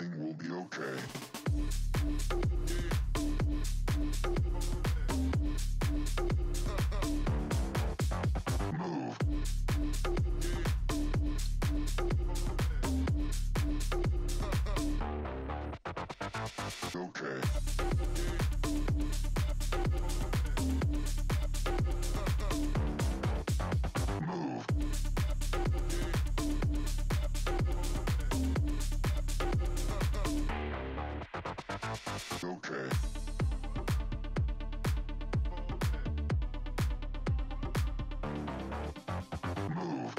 Everything will be okay. Move. Okay. Move. Okay. Move.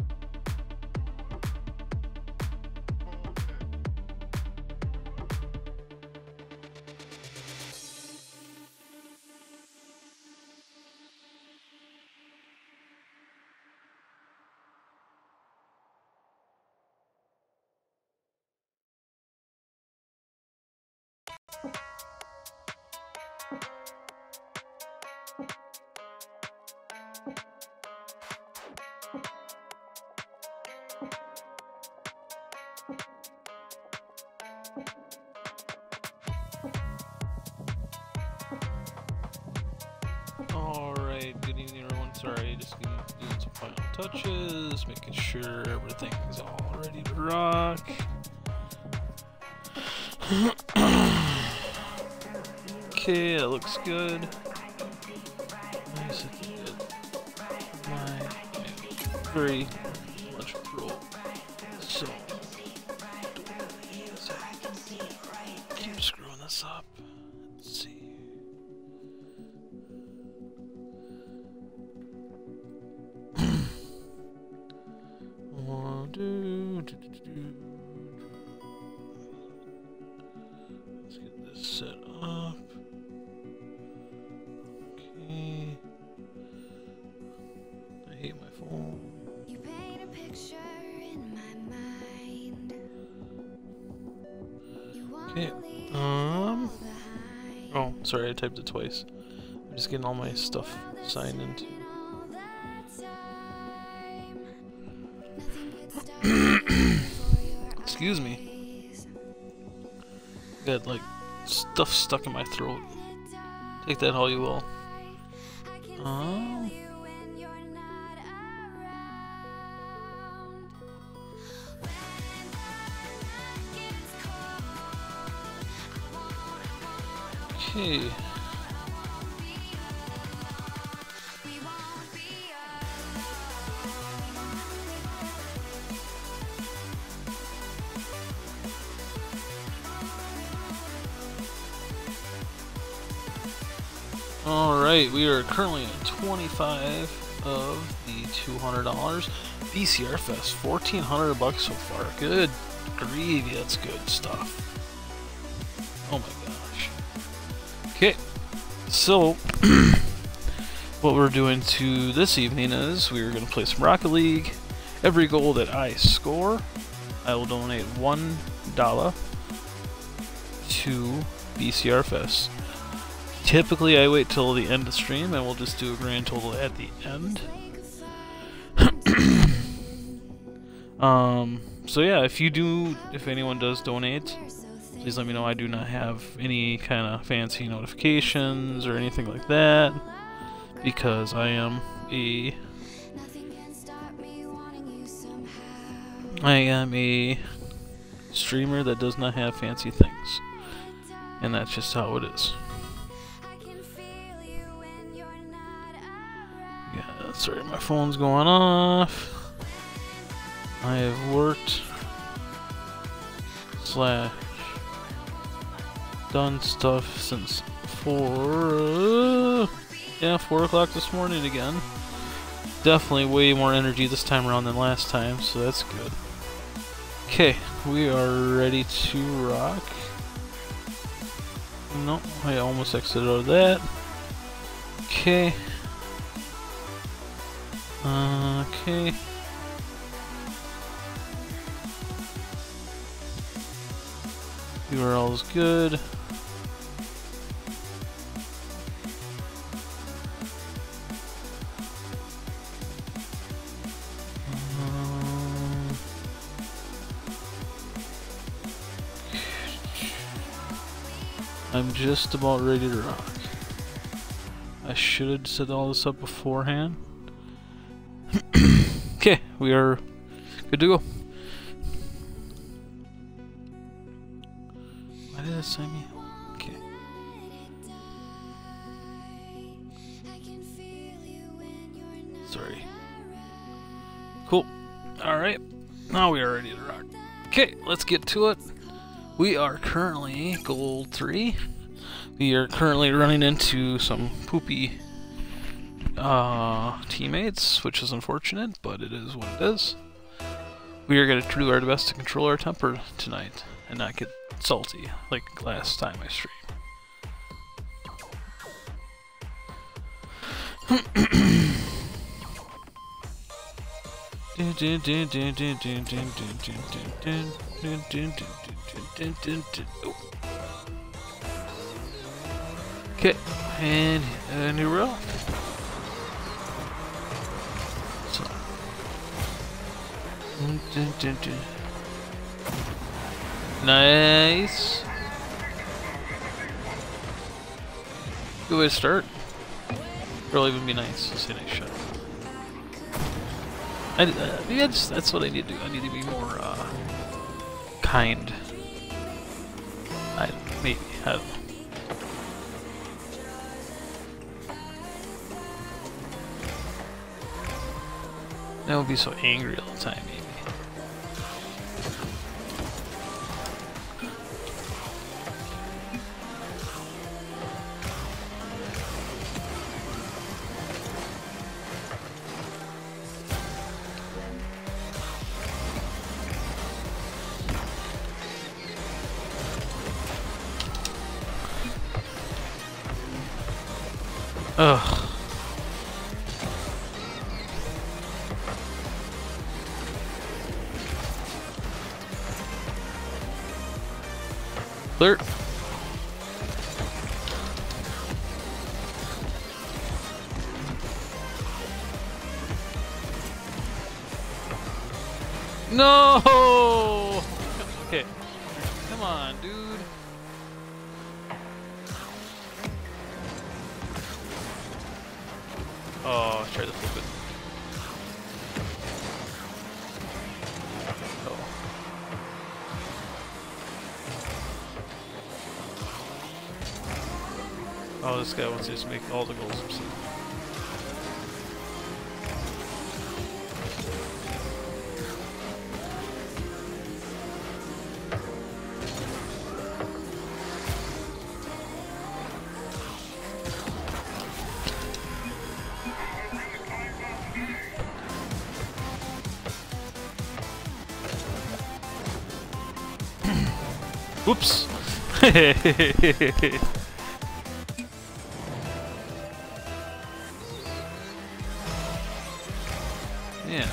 Alright, good evening everyone. Sorry, just doing some final touches, making sure everything is all ready to rock. Okay, that looks good. Nice, very much pro. So, keep screwing this up. Let's see. Let's get this set up. Okay. I hate my phone. You paint a picture in my mind. Okay. Oh, sorry, I typed it twice. I'm just getting all my stuff signed into. Excuse me. Got like stuff stuck in my throat. Take that how you will. Okay. Alright, we are currently at 25 of the $200. VCR Fest, 1,400 bucks so far. Good gravy, that's good stuff. Oh my gosh. Okay, so what we're doing to this evening is we're going to play some Rocket League. Every goal that I score, I will donate $1 to VCR Fest. Typically, I wait till the end of the stream, and we'll just do a grand total at the end. So yeah, if anyone does donate, please let me know. I do not have any kind of fancy notifications or anything like that, because I am a streamer that does not have fancy things, and that's just how it is. Yeah, sorry, my phone's going off. I have worked / done stuff since 4 o'clock this morning again. Definitely way more energy this time around than last time, so that's good. Okay, we are ready to rock. No, I almost exited out of that. Okay. Okay. URL is good. I'm just about ready to rock. I should have set all this up beforehand. Okay, we are good to go. Why did it say me? Okay. Sorry. Cool. Alright. Now we are ready to rock. Okay, let's get to it. We are currently gold 3. We are currently running into some poopy teammates, which is unfortunate, but it is what it is. We are going to do our best to control our temper tonight and not get salty like last time I streamed. Okay, and here we go. So. Nice. Good way to start. Really would be nice to say nice shot. Maybe that's what I need to do. I need to be more kind. Maybe. I don't know. I won't be so angry all the time, maybe. Ugh. Clear. No! Okay. Come on, dude. Oh, try to flip it. Oh, this guy wants to just make all the goals himself. Oops! Yeah.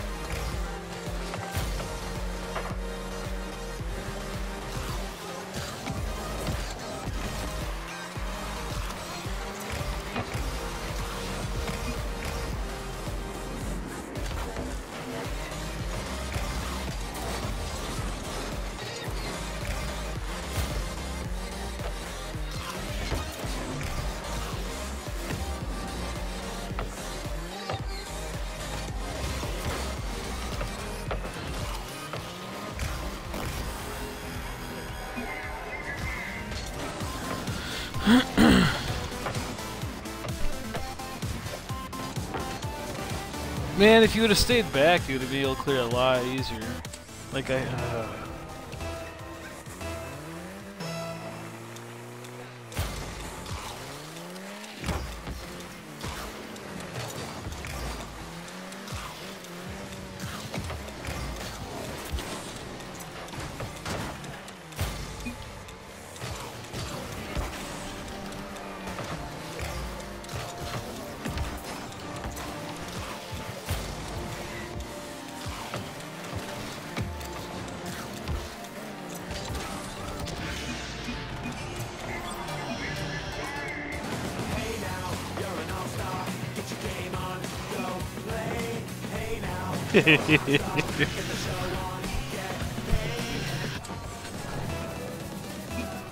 Man, if you would have stayed back, you would have been able to clear a lot easier. Like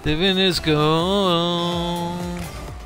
Living is gold.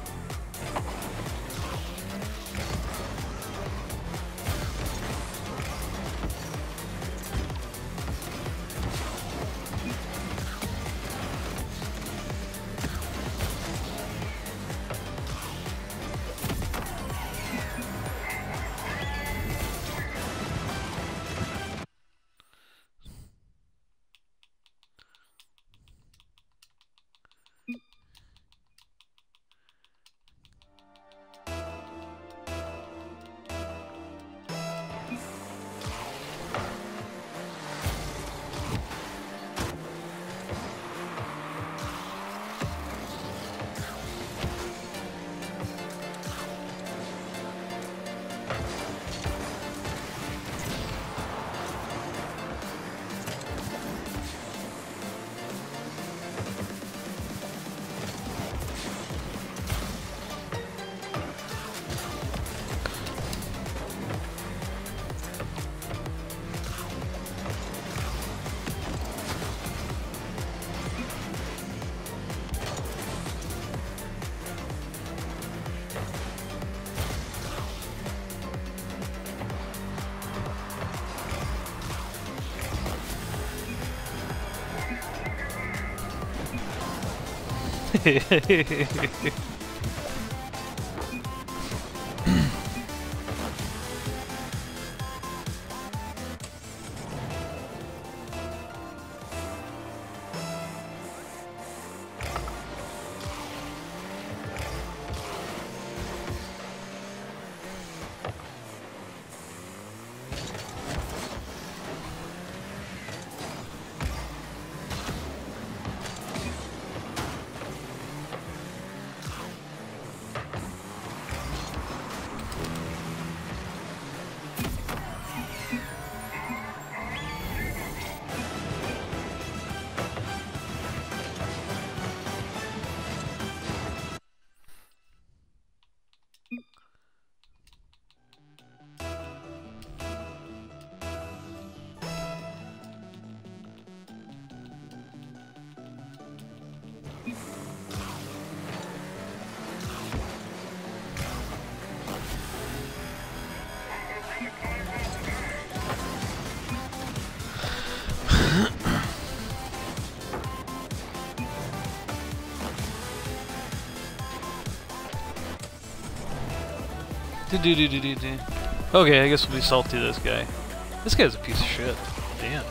Okay, I guess we'll be salty to this guy. This guy's a piece of shit. Damn.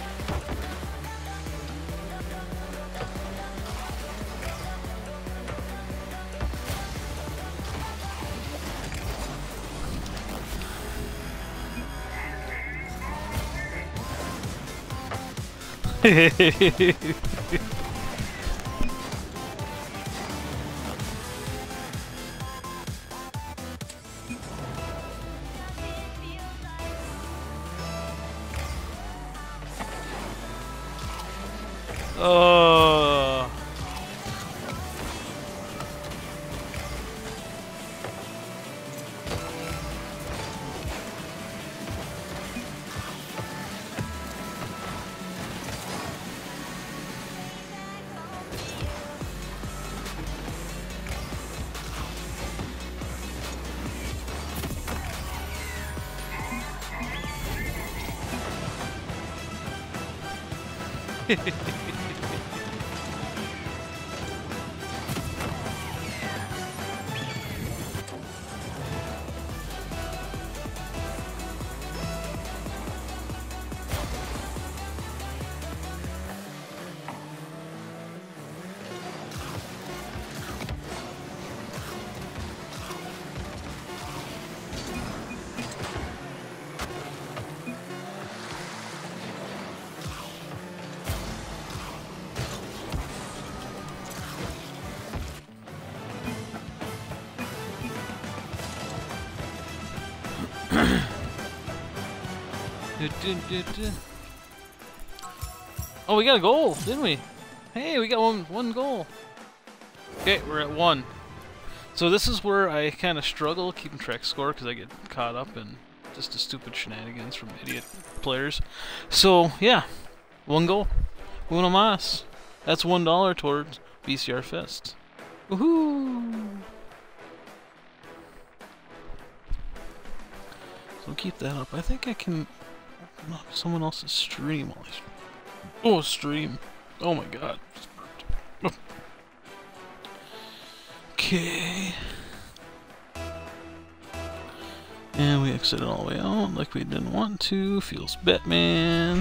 Oh. Oh, we got a goal, didn't we? Hey, we got one goal. Okay, we're at 1. So this is where I kind of struggle keeping track of score because I get caught up in just the stupid shenanigans from idiot players. So yeah, 1 goal, uno más. That's $1 towards VCR Fest. Woohoo! So keep that up. I think I can open up someone else's stream while I stream. Oh my god. Okay. And we exited all the way out like we didn't want to. Feels Batman.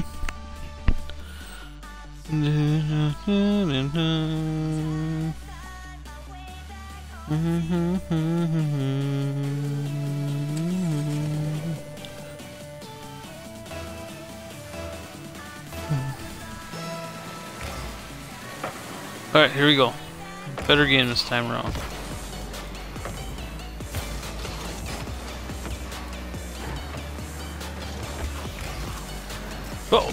Alright, here we go. Better game this time around. Oh!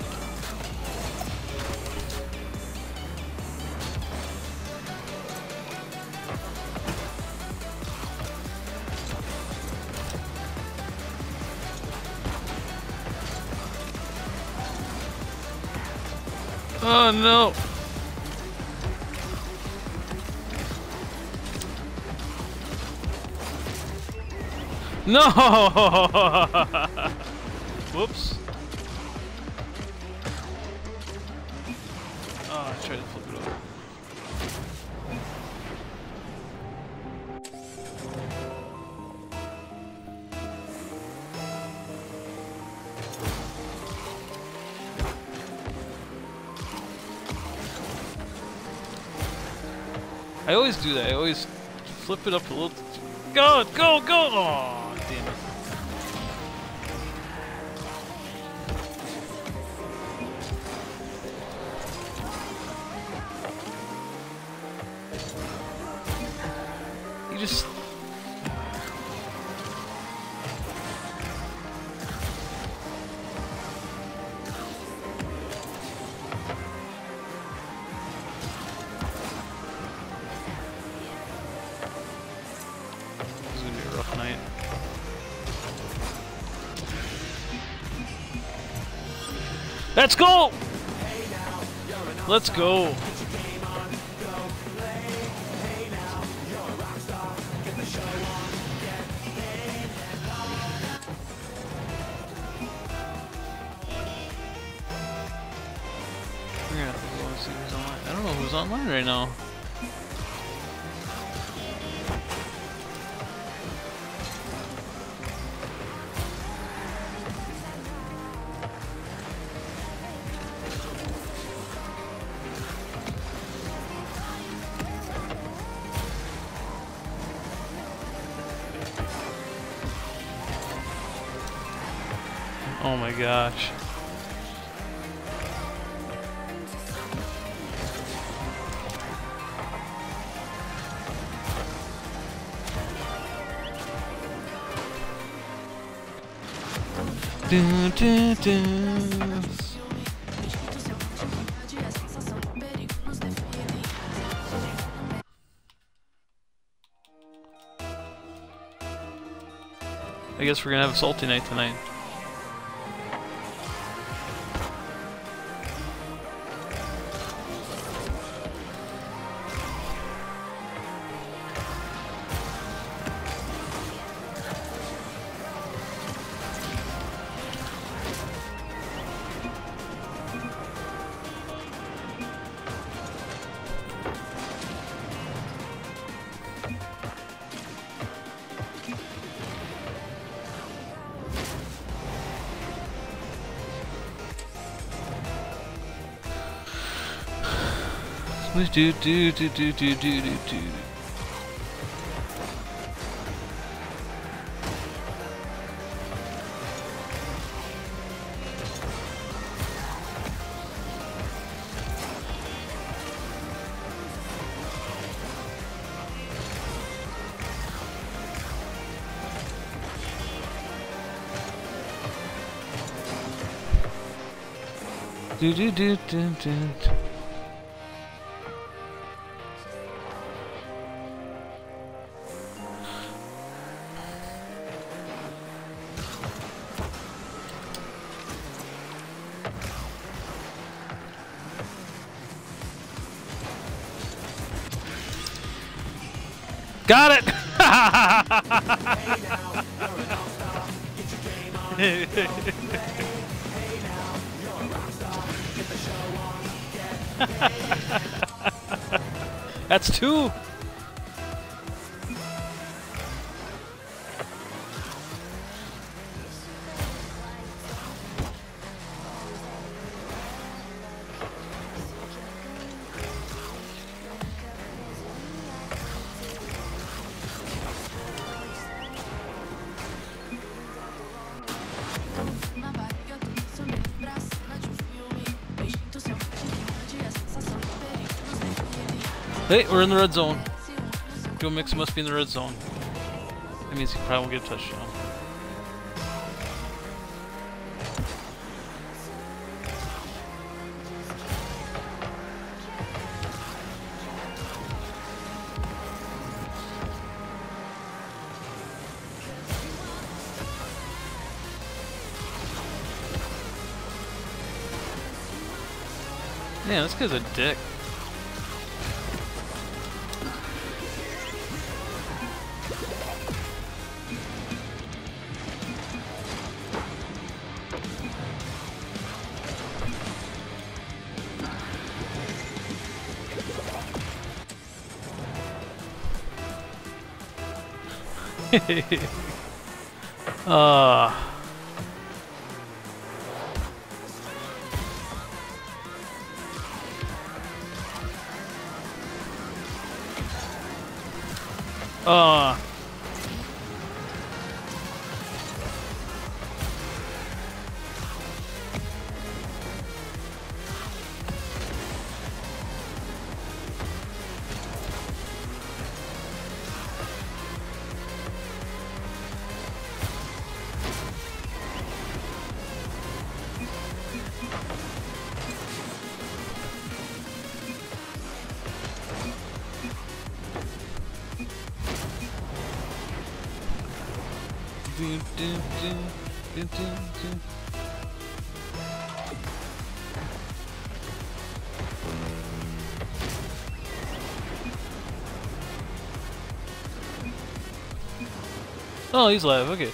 Oh no! No! Whoops. Oh, I tried to flip it over. I always do that. I always flip it up a little. Go, go, go! Oh, damn it. You just... Night. Let's go! Let's go! We're gonna have to go and see who's online. I don't know who's online right now. Oh my gosh. Dun, dun, dun. I guess we're gonna have a salty night tonight. Do do do do do do do do. Do do do do do. Got it! That's two! Hey, we're in the red zone. Joe Mixon must be in the red zone. That means he probably won't get a touchdown. Man, this guy's a dick. uh uh Oh, he's live, okay.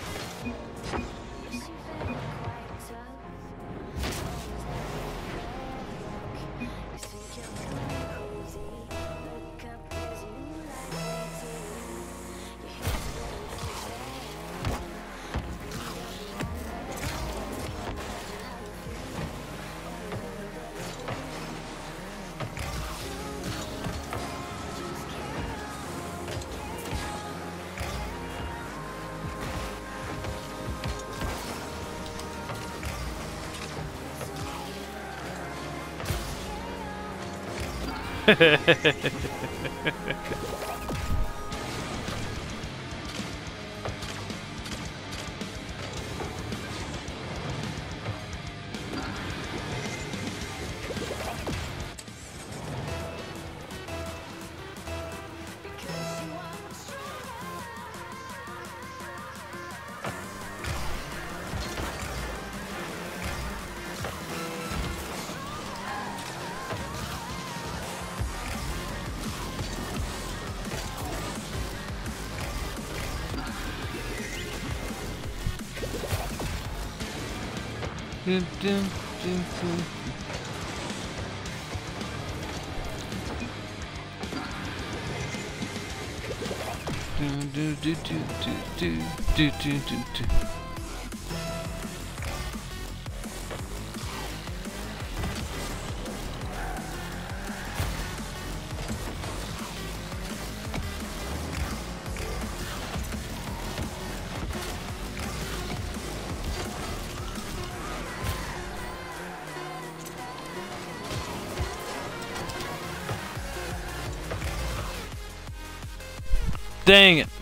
Dang it.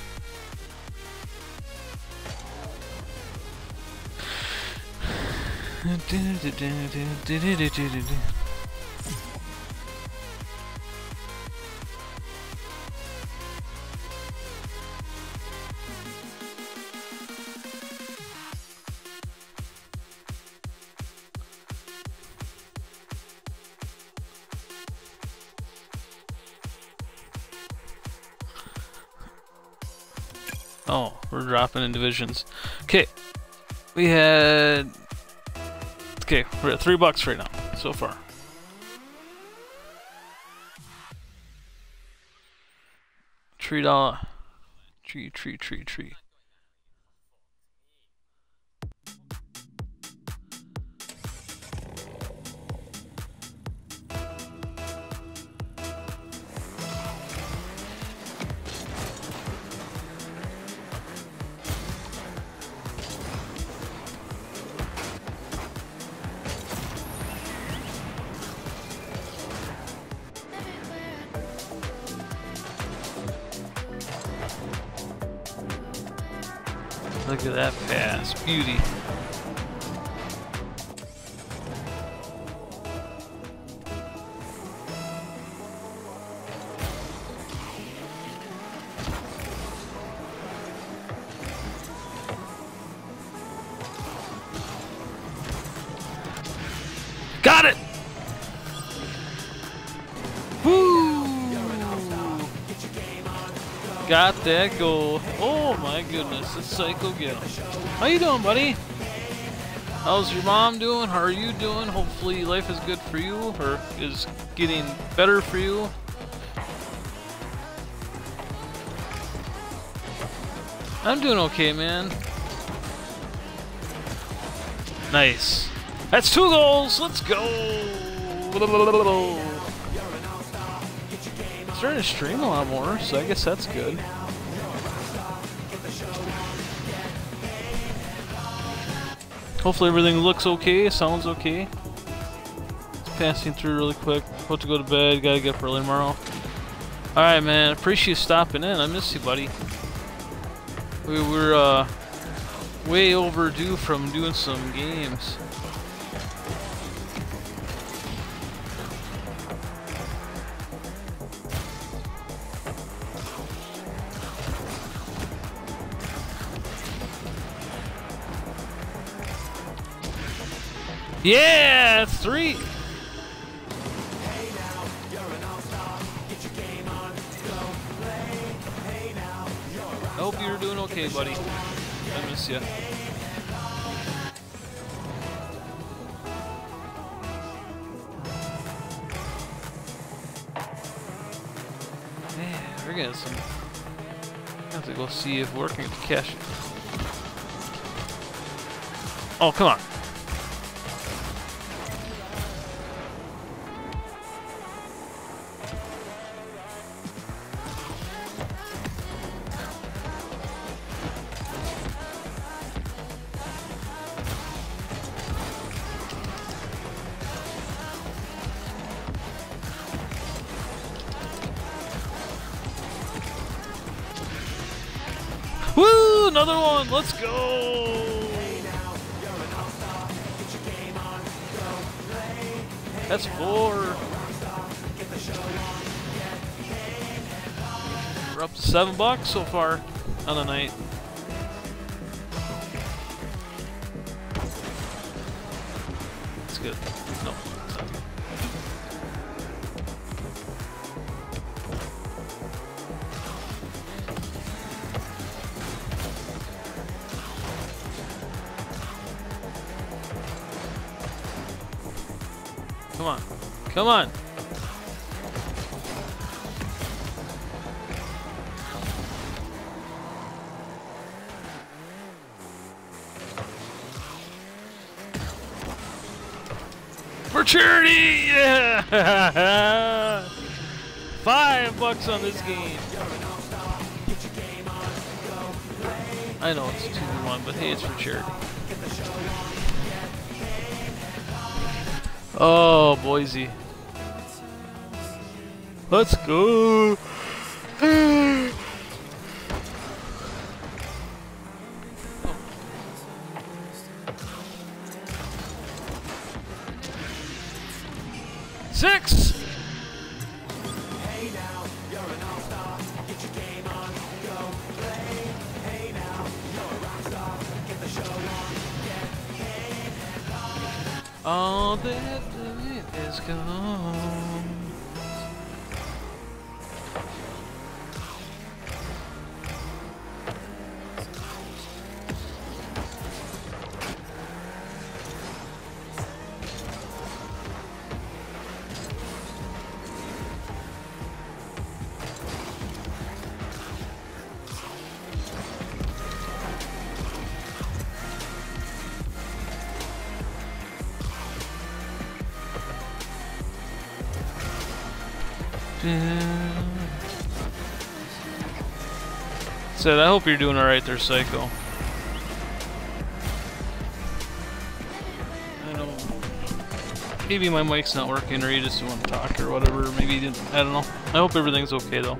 Oh, we're dropping in divisions. Okay, we had. Okay, we're at $3 right now so far. $3. Tree. Look at that pass. Beauty. Got it! Woo! Got that goal. Oh my goodness, it's Psycho Gil. How you doing, buddy? How's your mom doing? How are you doing? Hopefully life is good for you, or is getting better for you. I'm doing okay, man. Nice. That's 2 goals. Let's go. Starting to stream a lot more, so I guess that's good. Hopefully everything looks okay, sounds okay. Just passing through really quick. About to go to bed. Gotta get up early tomorrow. Alright, man. Appreciate you stopping in. I miss you, buddy. We were way overdue from doing some games. Yeah, it's 3. I hope you're doing okay, buddy. I miss you. Man, we're getting some. I have to go see if we're working at the cash. Oh, come on. Woo! Another one! Let's go! That's 4. We're up to $7 so far on the night. That's good. No, it's not good. Come on. Come on. For charity! Yeah! $5 on this game. I know it's 2-1, but hey, it's for charity. Oh, Boise. Let's go. Six. All that is gone. Said, I hope you're doing alright there, Psycho. I know. Maybe my mic's not working, or you just don't want to talk, or whatever. Maybe you didn't. I don't know. I hope everything's okay, though.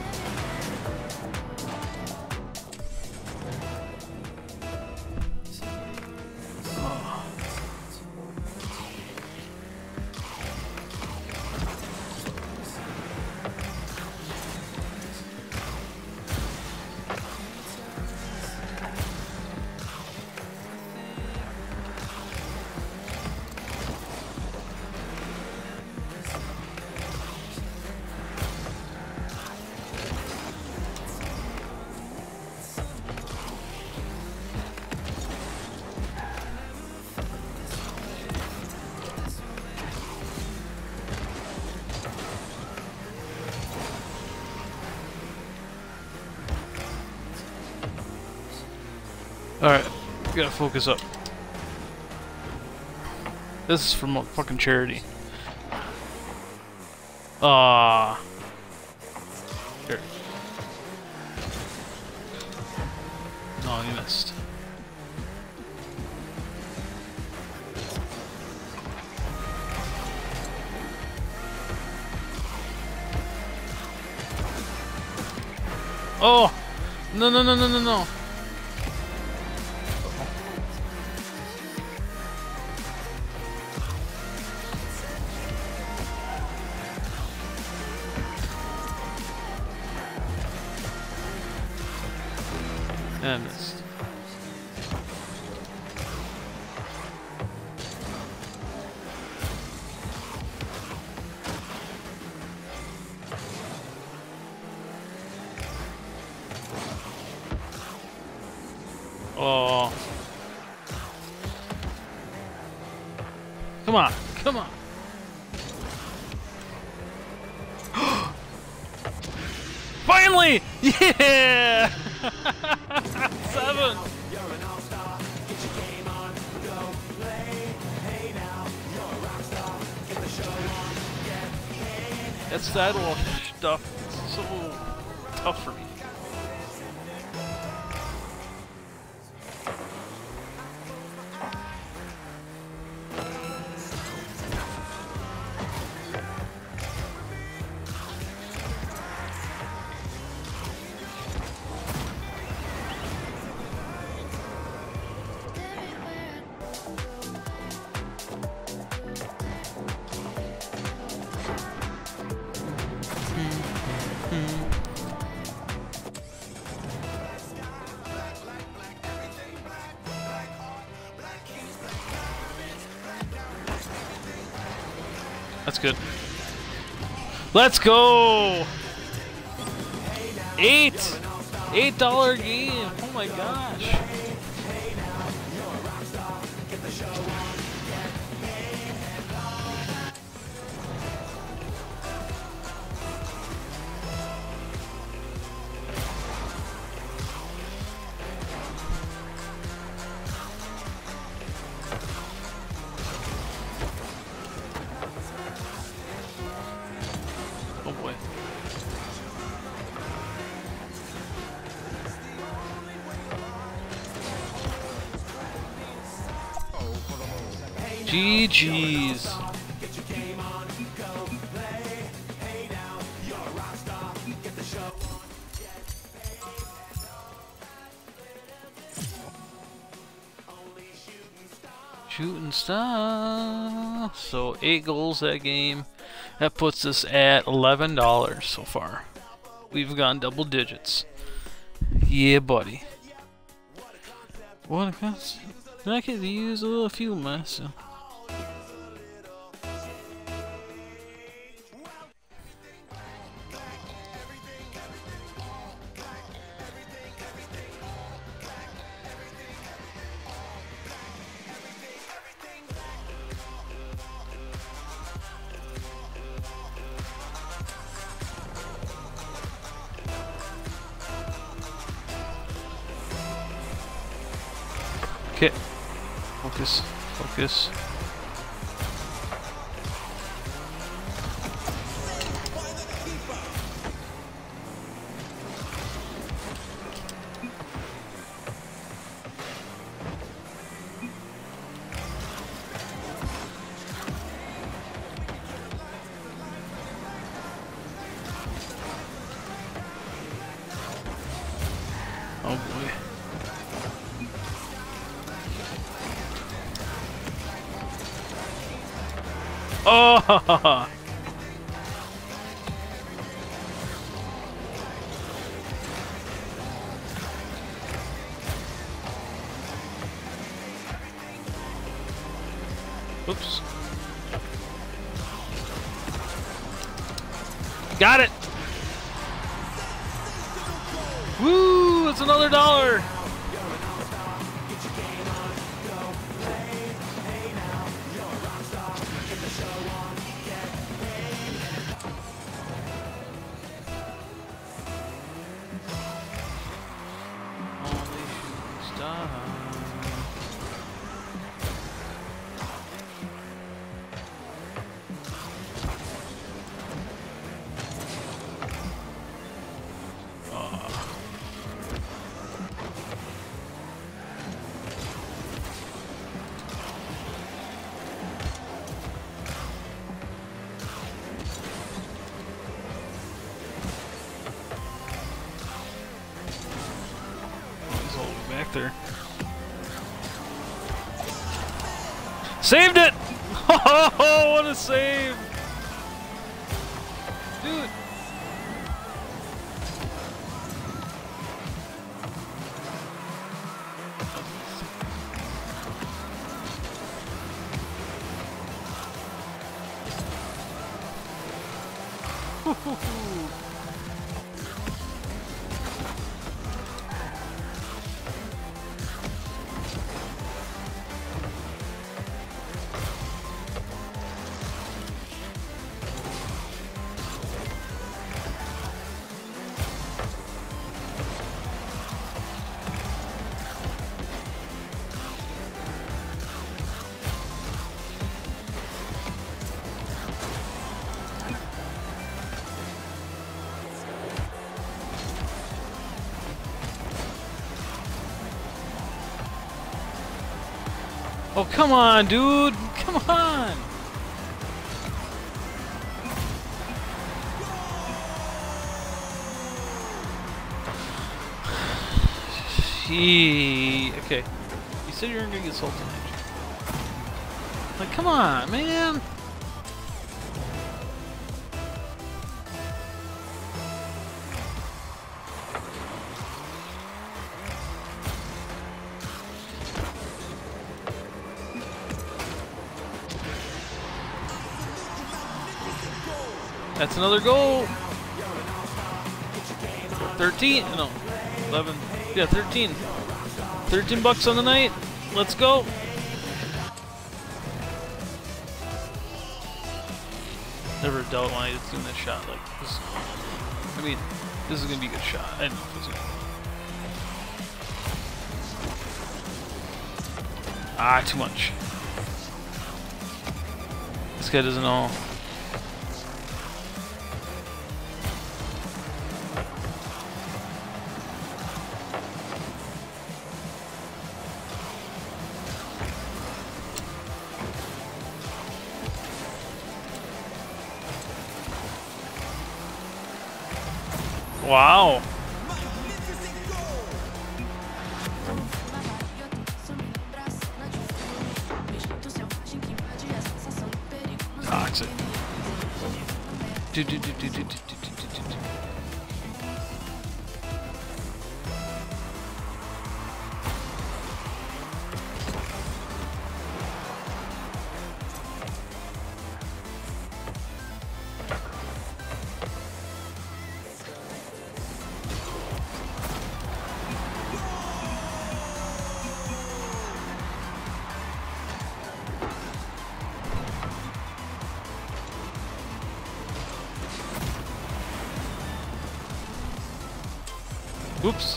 Alright, we gotta focus up. This is from a fucking charity. Ah. Here. No, you missed. Oh! No, no, no, no, no, no. I missed. Oh. Come on, come on. Finally! Yeah! 7! That saddle stuff is so tough for me. That's good. Let's go! $8 game. Oh my gosh. Oh boy. GG's. Shooting star. So 8 goals that game. That puts us at $11 so far. We've gone double digits. Yeah, buddy. What a cost. I could use a little fuel mass. Okay. Focus. Focus. Oh boy. Oh! Ha, ha, ha. Oops. Got it! Woo! It's another $1. Only shooting star. He's holding back there. Saved it! Oh, what a save! Dude! Oh, come on, dude! Come on! Gee. Okay. You said you weren't gonna get Sultan Edge. Like, come on, man! That's another goal. 13, no, 11, yeah, 13. 13 bucks on the night. Let's go. Never doubt why it's doing that shot like this. I mean, this is gonna be a good shot. I know it's gonna be. Ah, too much. This guy doesn't know. Wow. Toxic. Oops.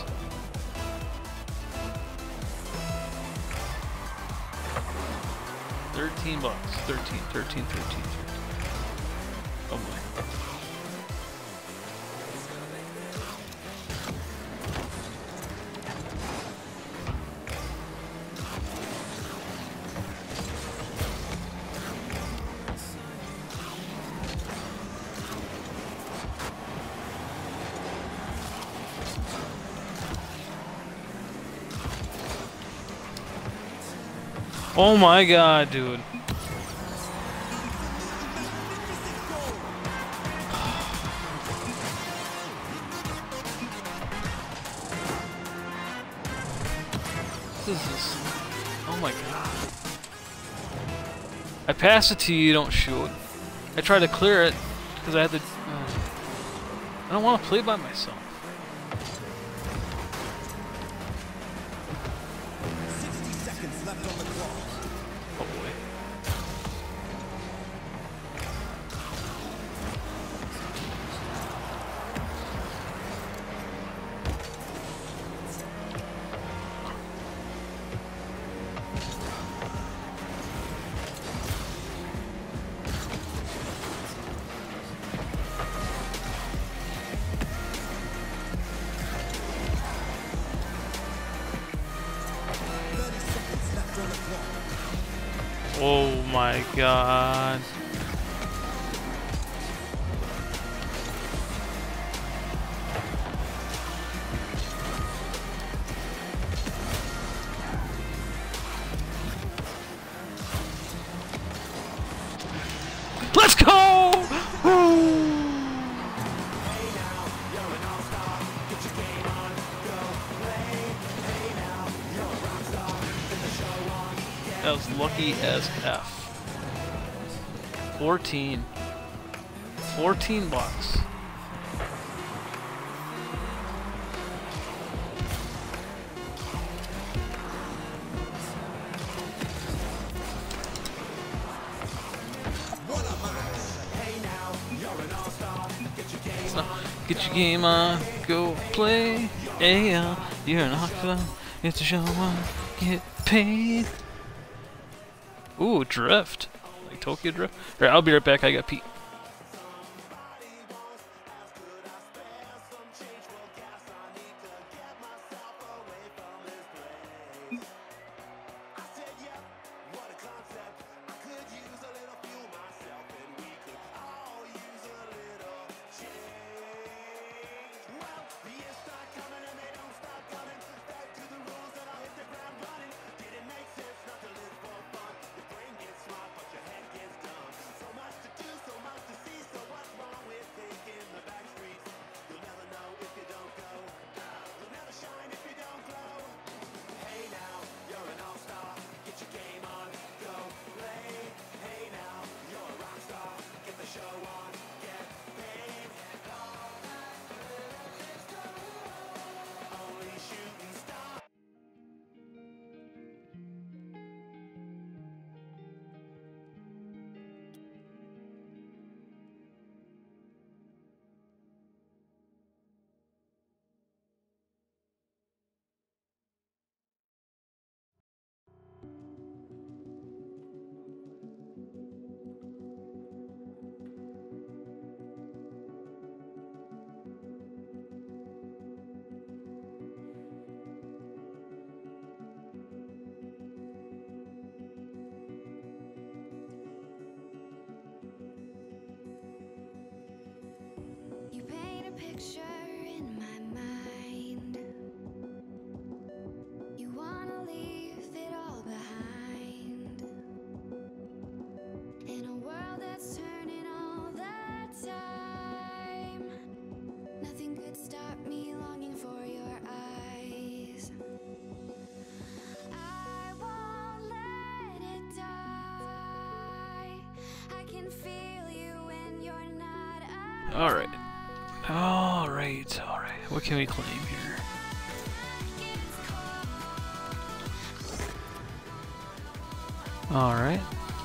$13. 13. Oh boy. Oh my god, dude. This is... Oh my god. I pass it to you, you don't shoot. I try to clear it, because I had to... I don't want to play by myself. 60 seconds left on the clock. Oh boy. Oh my god. Let's go! That was lucky as F. 14 bucks. Get your game on, go play. Yeah, you're an octa. It's a show on, get paid. Ooh, drift. Like Tokyo Drift. Alright, I'll be right back. I got Pete. You paint a picture in my mind. You wanna leave it all behind. In a world that's turning all the time, nothing could stop me longing for your eyes. I won't let it die. I can feel you when you're not around. Alright. Alright. What can we claim here? Alright.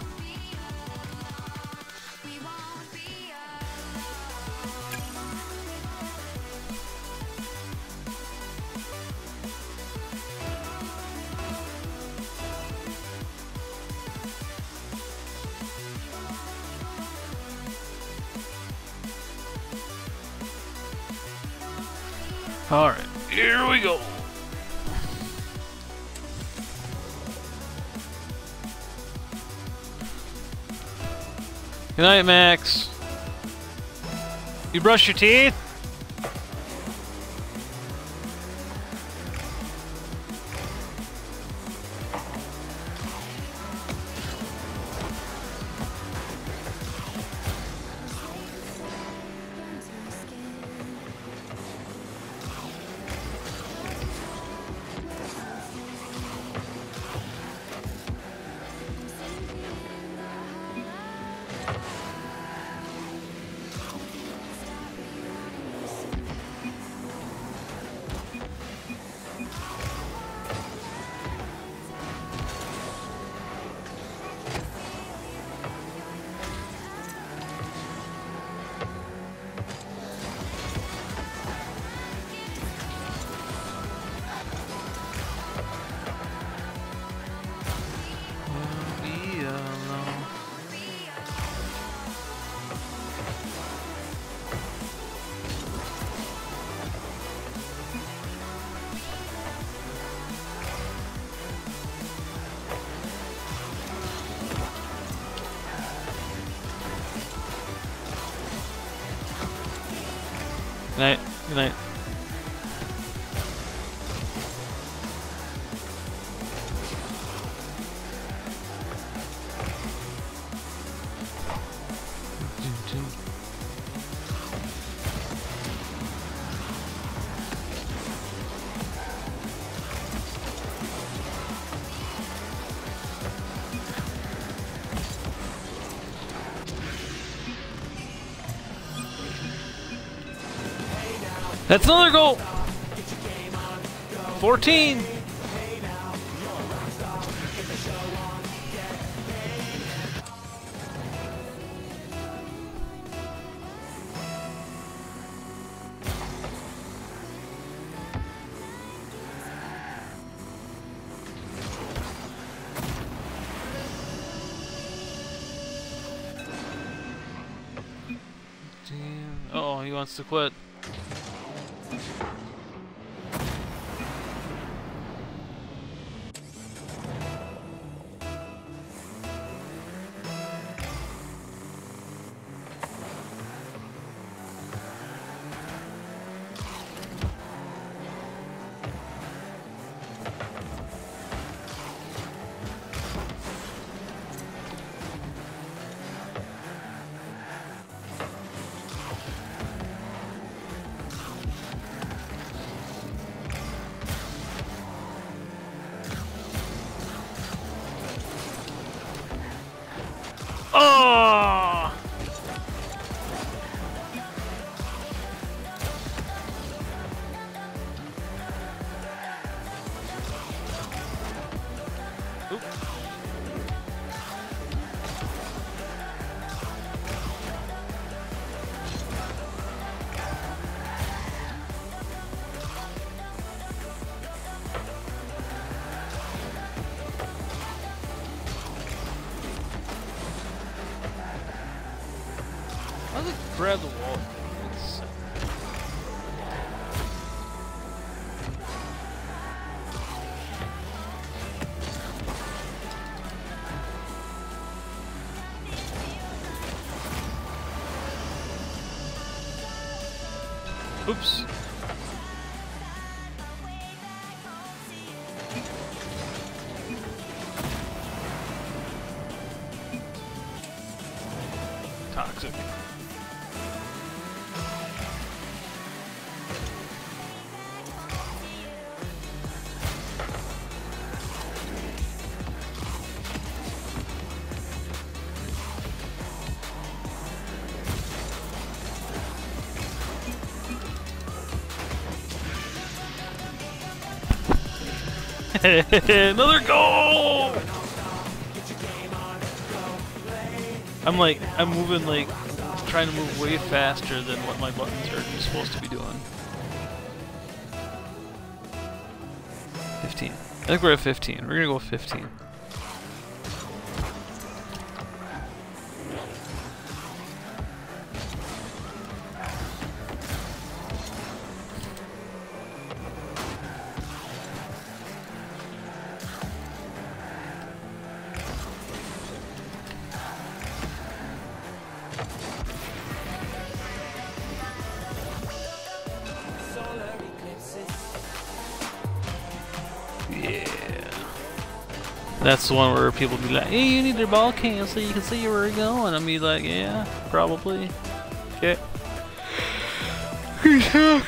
Alright, here we go. Good night, Max. You brush your teeth? Good night. Good night. That's another goal! 14! Damn. Oh, he wants to quit. Oh! Oop. How does it grab the wall? It's... Oops. Toxic. Another goal! I'm moving like, trying to move way faster than what my buttons are supposed to be doing. 15. I think we're at 15. We're gonna go 15. Yeah. That's the one where people be like, hey, you need your ball cam so you can see where we're going. And be like, yeah, probably. Okay. You suck.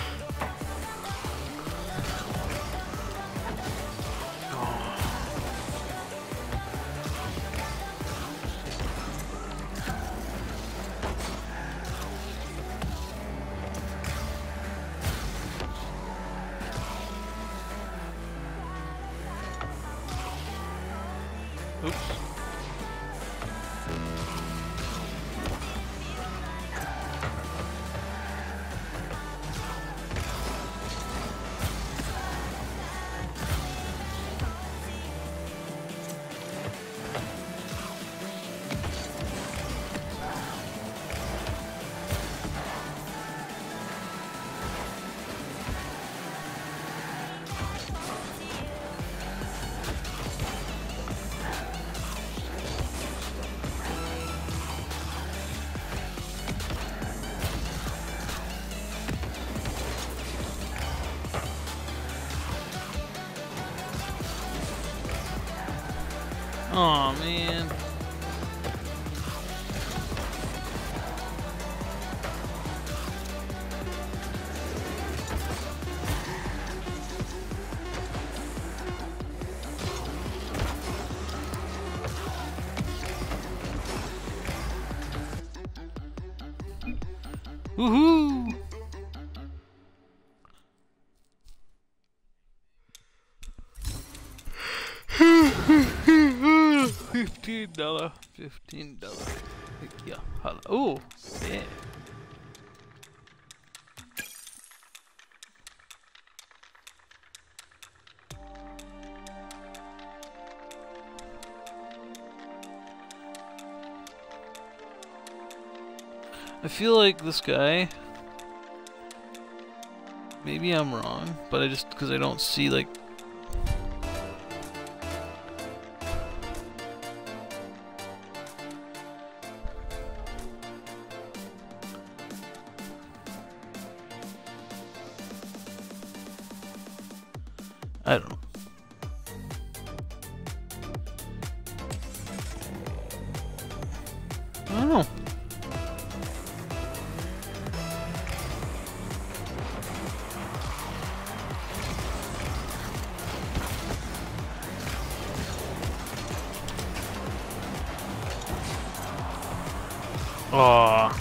Oops. Aw, man. Woohoo! $15. $15. Yeah. Hello. Oh, yeah. I feel like this guy, maybe I'm wrong, but I just, because I don't see like, I don't know. I don't know. Aww.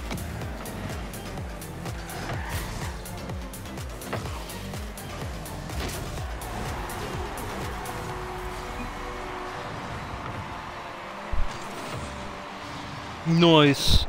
Nice.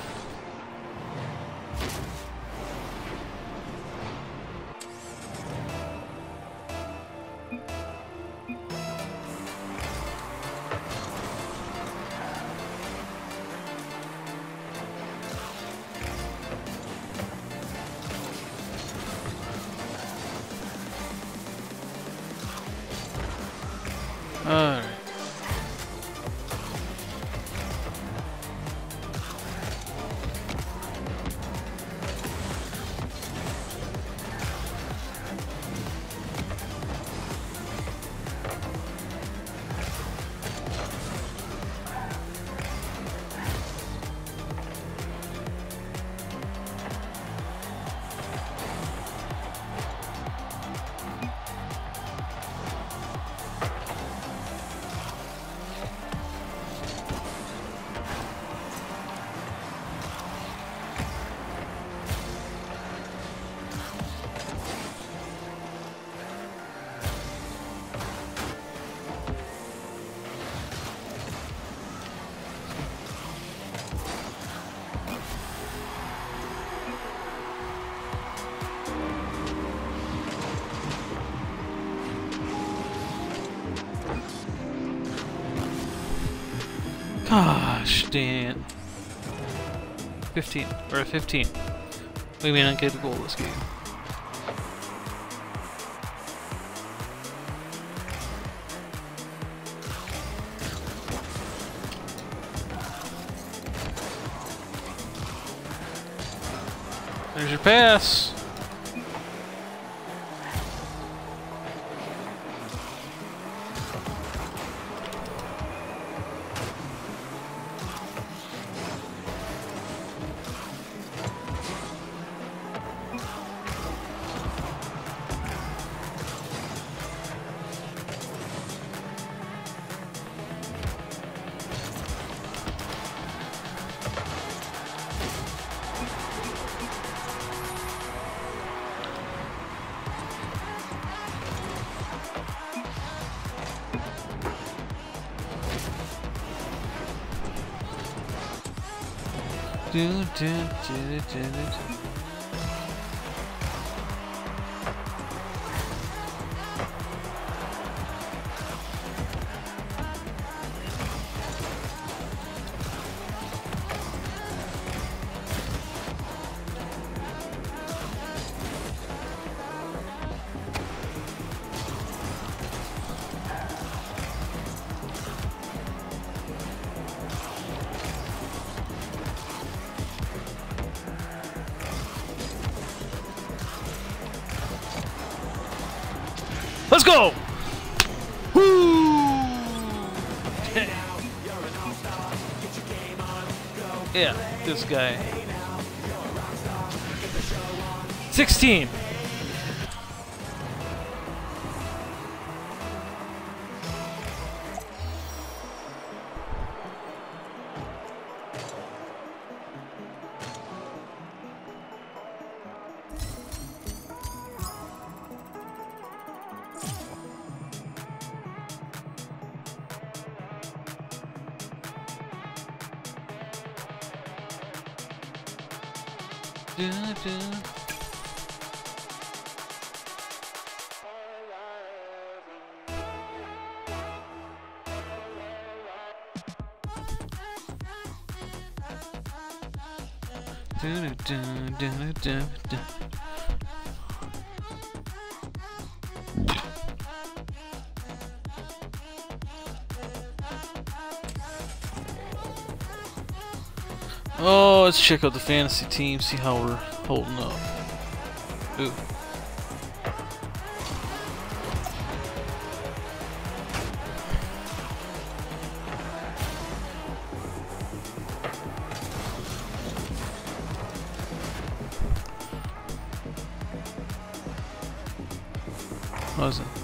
Alright. Gosh, Dan. 15 or a 15. We may not get a goal this game. There's your pass. Let's go! Woo! Yeah, this guy. 16. Oh, let's check out the fantasy team, see how we're holding up. Ooh. Was it?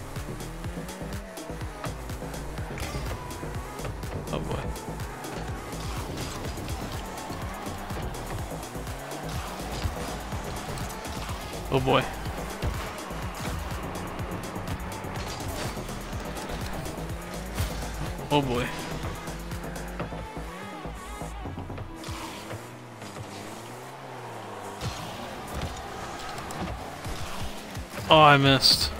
Oh boy. Oh boy. Oh boy. Oh, I missed.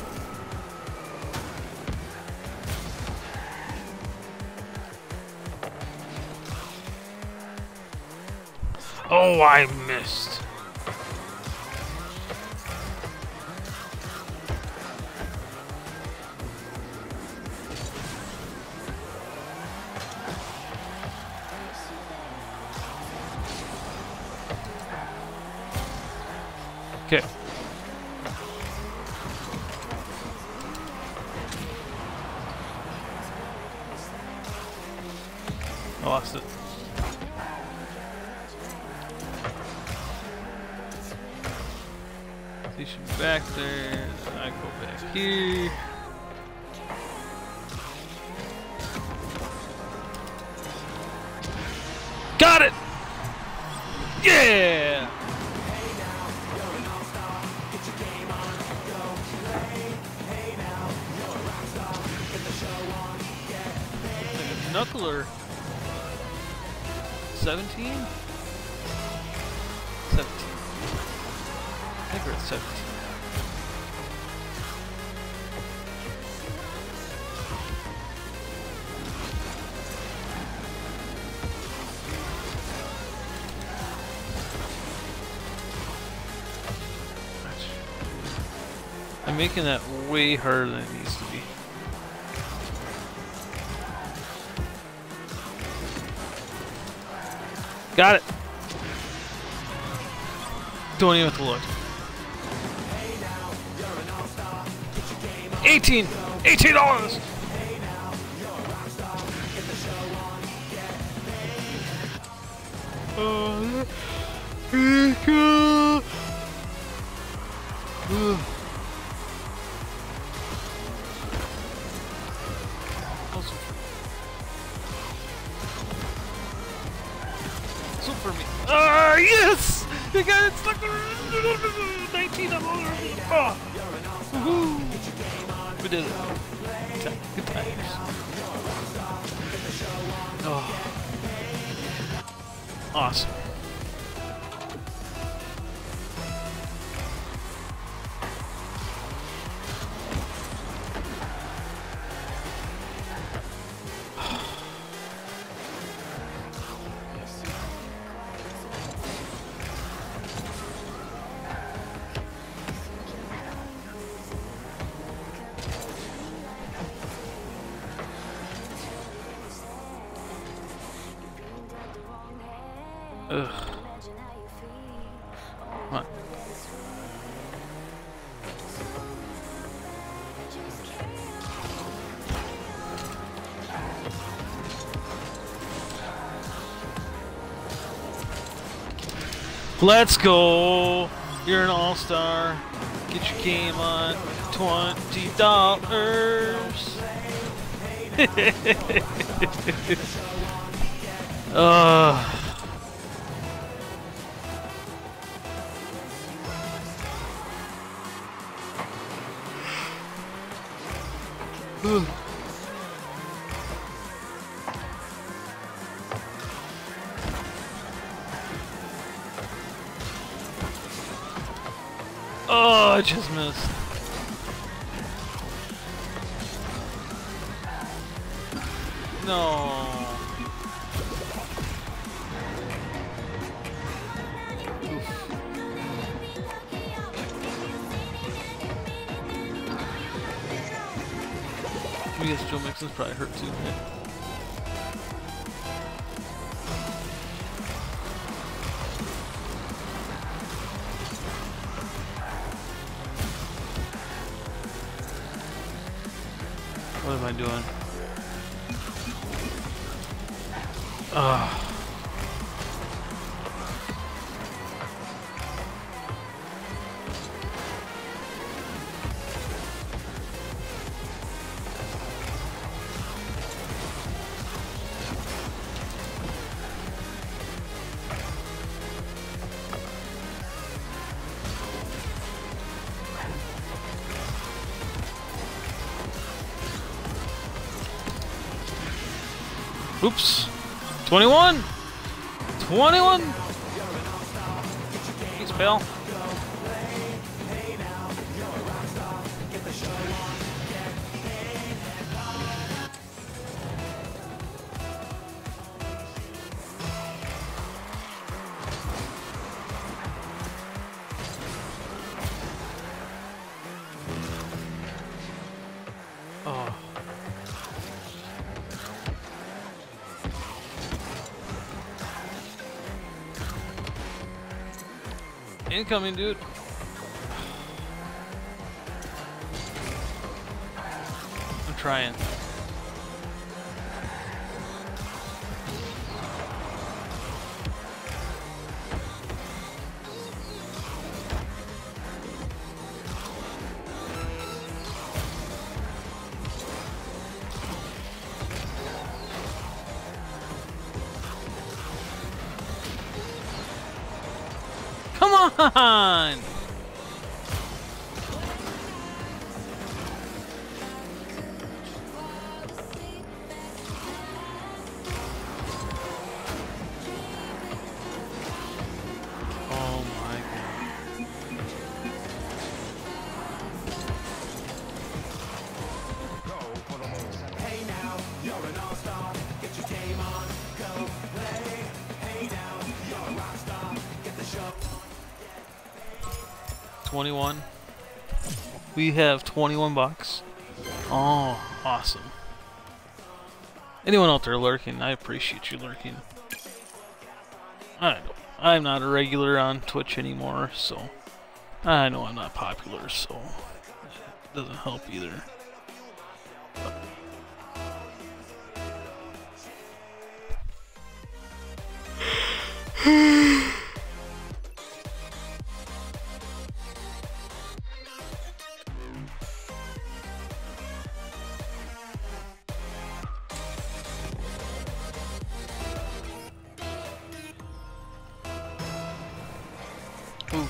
Oh, I missed. Okay. I lost it. He should be back there. Then I go back here. Got it! Yeah! Knuckler. 17? 17. I think we're at 17. I'm making that way harder than it needs to be. Got it. Don't even have to look. 18 $18. So for me. Yes! You got it stuck. 19 of them. Oh. Woohoo! We did it. Good times. Oh. Awesome. Ugh. Come on. Let's go. You're an all-star. Get your game on. $20. Oh, I just missed. No. I guess Joe Mixon's probably hurt too. What am I doing? Oops. 21! 21! Thanks, pal. Oh. Incoming, dude. I'm trying. Come on! Oh my god. Hey now, you're an all-star. Get your game on, go play. Hey now, you're a rock star. Get the show. 21. We have 21 bucks. Oh, awesome. Anyone out there lurking, I appreciate you lurking. I'm not a regular on Twitch anymore, so I know I'm not popular, so it doesn't help either. Ooh.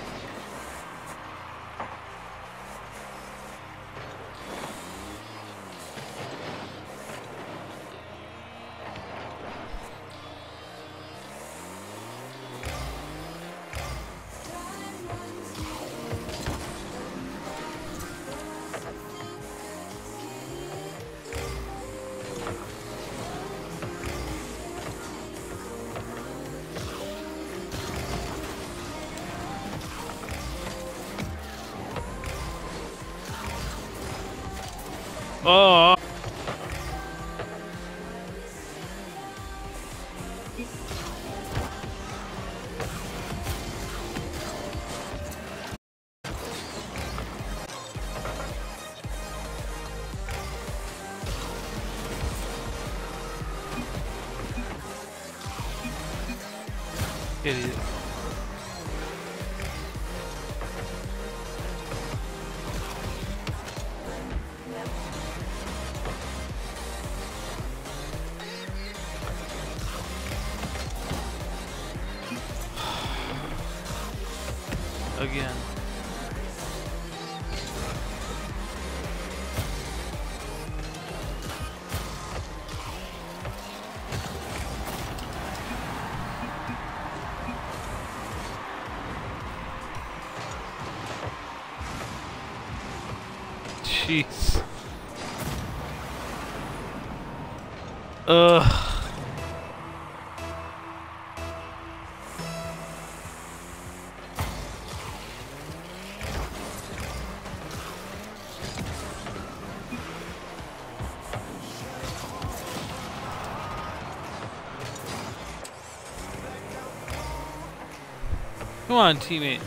Oh. Idiot. Jeez. Ugh. Come on, teammate.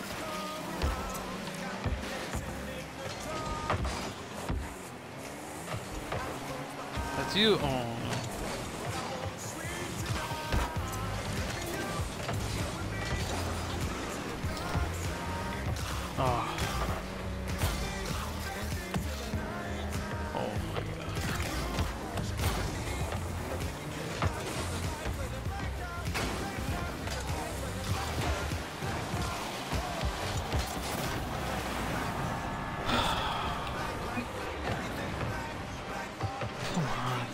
That's you. Oh no. Oh. Oh my god. Come on.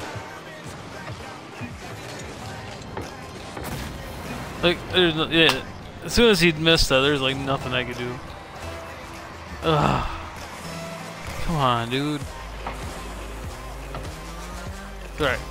Like, there's no, yeah. As soon as he'd missed that, there's like nothing I could do. Ugh. Come on, dude. It's alright.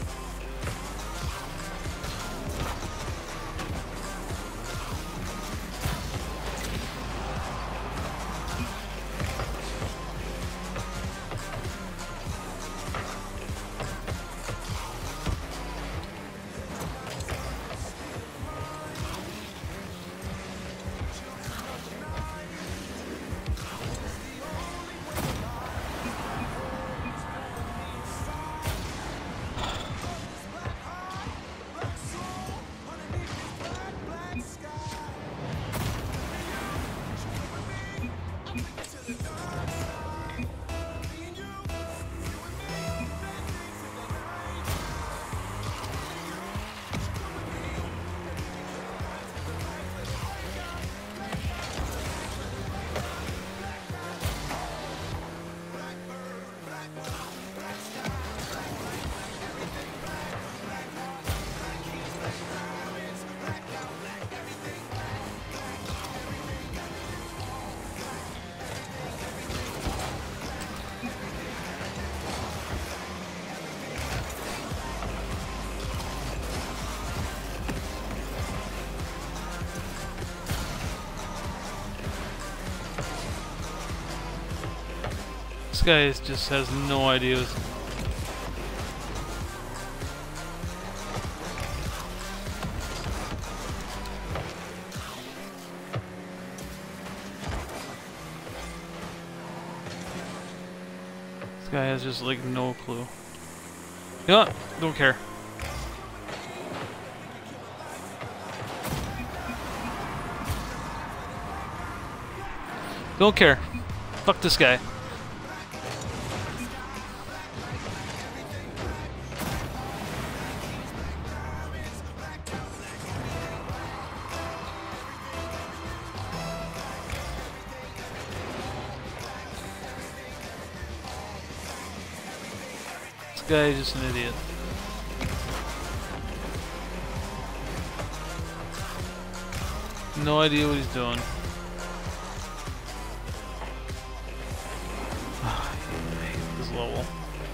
This guy just has no idea. This guy has just like no clue. You know what? Don't care. Don't care. Fuck this guy. This guy is just an idiot. No idea what he's doing. I hate this level.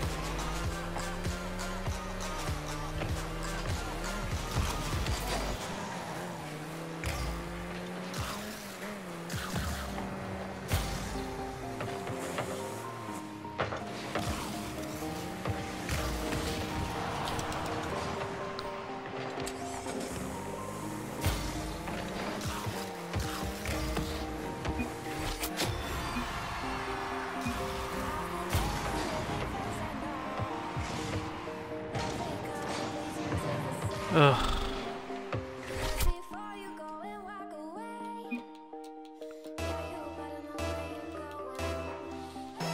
Ugh. Before you go and walk away, you better know where you're going.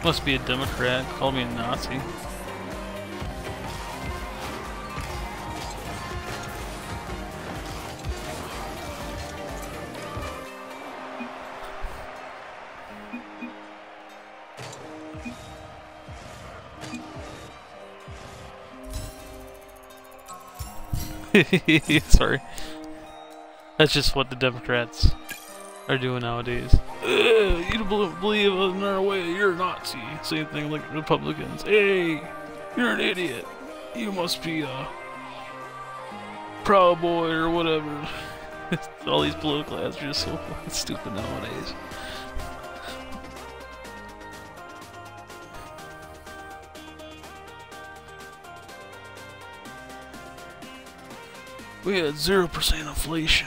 Must be a Democrat. Called me a Nazi. Sorry. That's just what the Democrats are doing nowadays. You don't believe in our way, you're a Nazi. Same thing like Republicans. Hey, you're an idiot. You must be a Proud Boy or whatever. All these political ads are just so stupid nowadays. We had 0% inflation.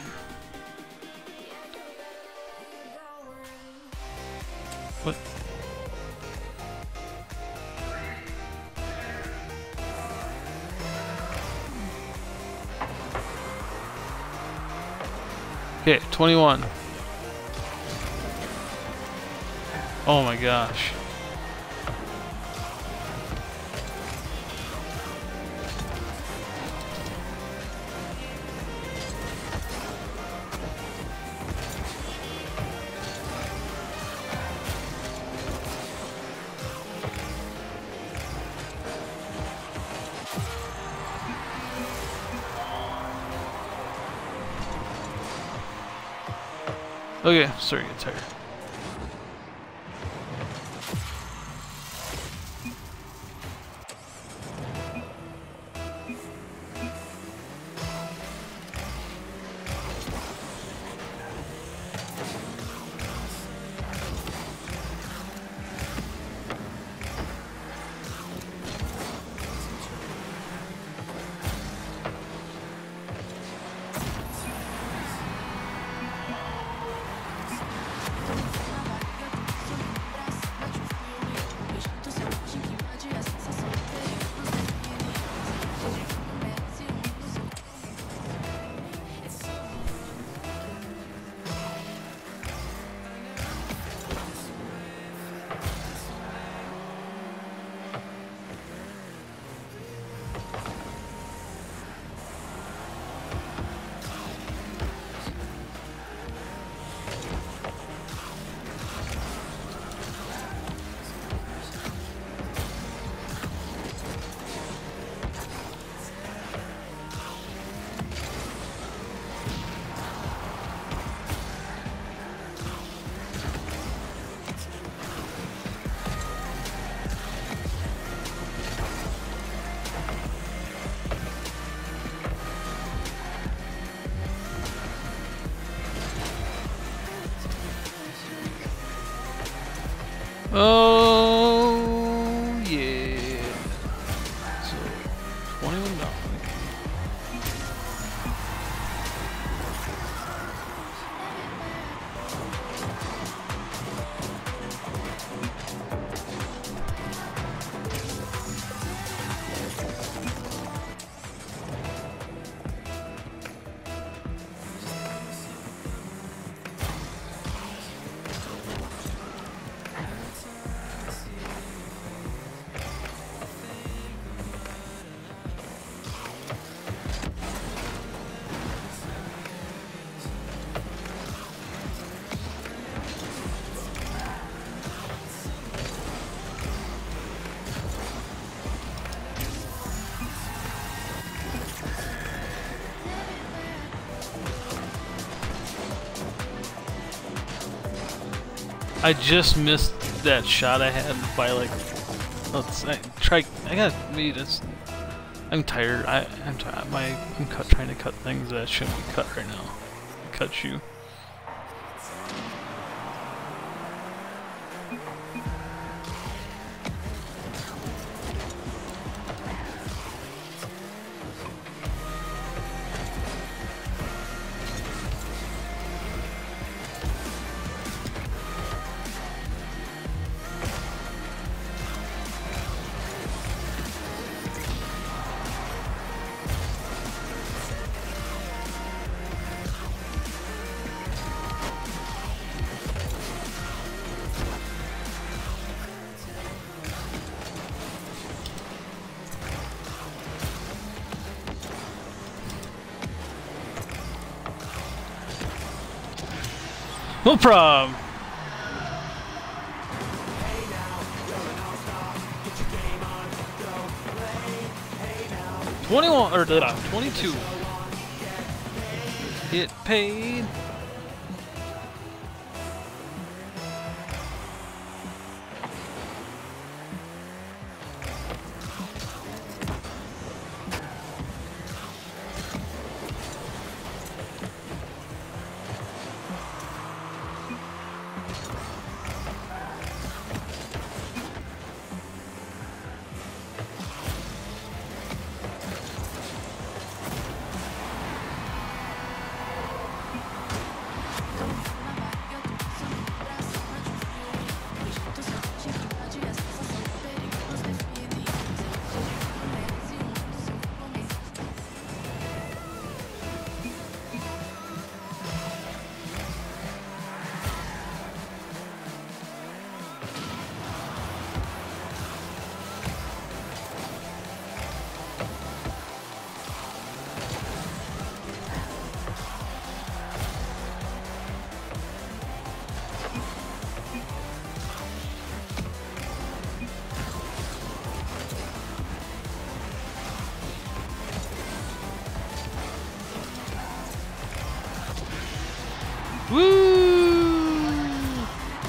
What? Okay, 21. Oh my gosh. Okay, sorry, get tired. Oh yeah. So $21. I just missed that shot I had by like. I gotta maybe this. I'm tired. I'm trying to cut things that shouldn't be cut right now. Cut you. No problem. Hey now, you're an all-star. Get your game on, go play. Hey now, 21 or 22. Get paid. Woo!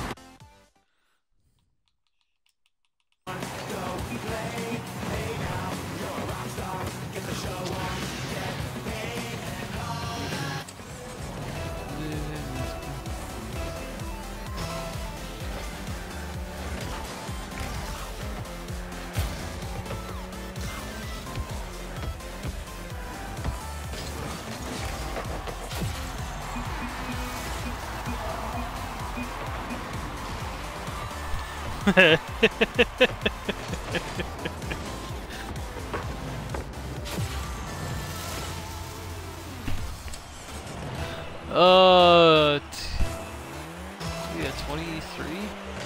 Yeah, 23.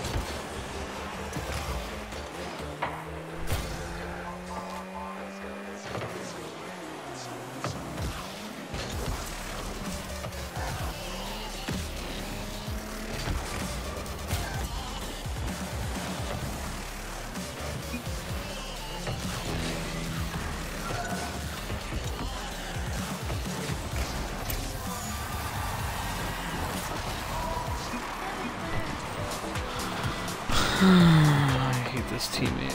I hate this teammate.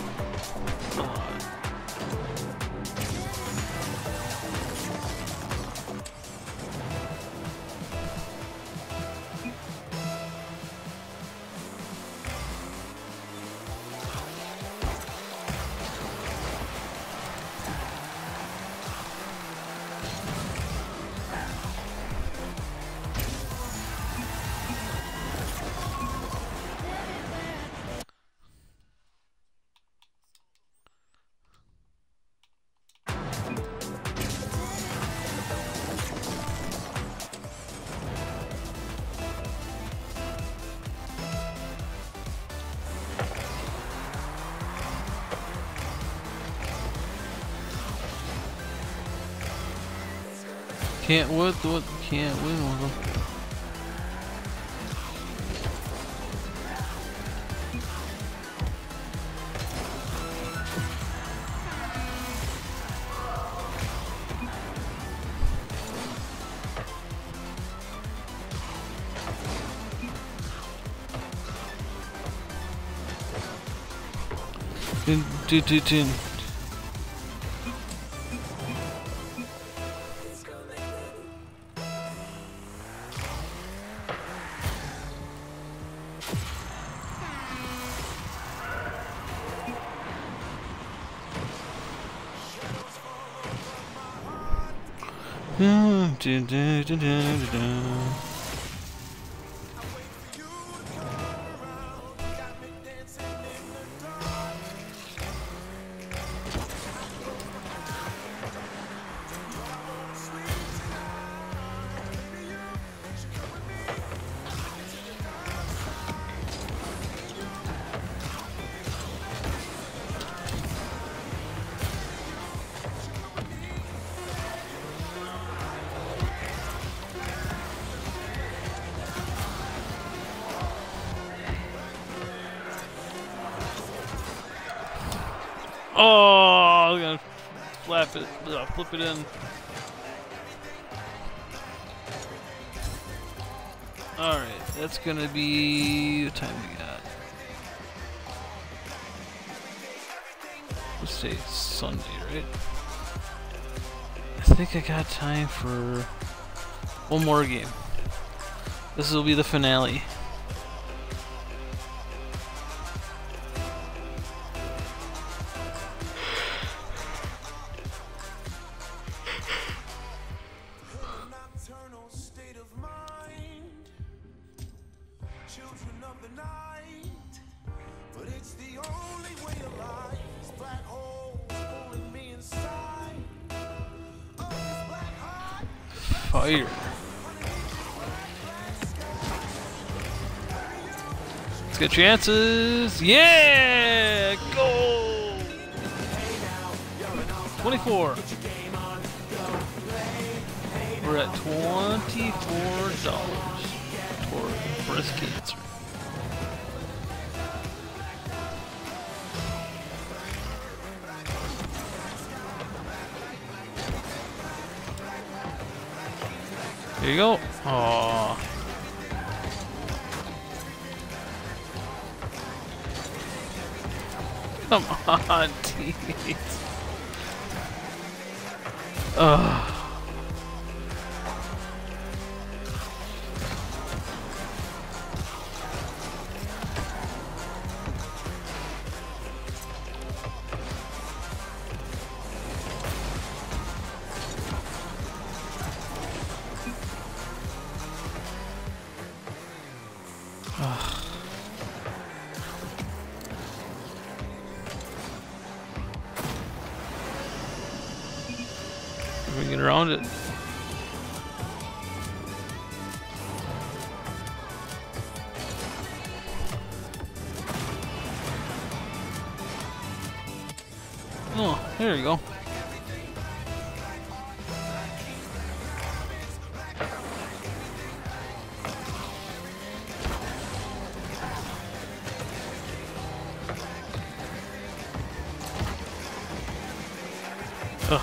Can't win with them. Dun. Oh, I'm gonna flip it in. Alright, that's gonna be... What time we got? Let's say Sunday, right? I think I got time for one more game. This will be the finale. Nocturnal state of mind, children of the night, but it's the only way of life. This black hole pulling me inside. Oh, this black heart. Fire. Let's get chances. Yeah! Go! 24. We're at $24 toward breast cancer. There you go. Aww. Come on, teammates. Ugh. We get around it. Oh, there you go. Ugh.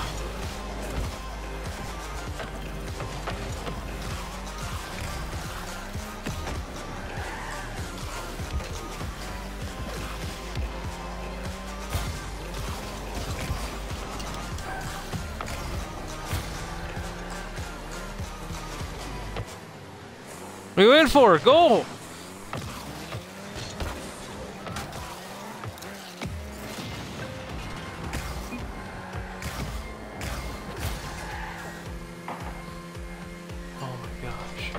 What are you waiting for? Go! Oh my gosh.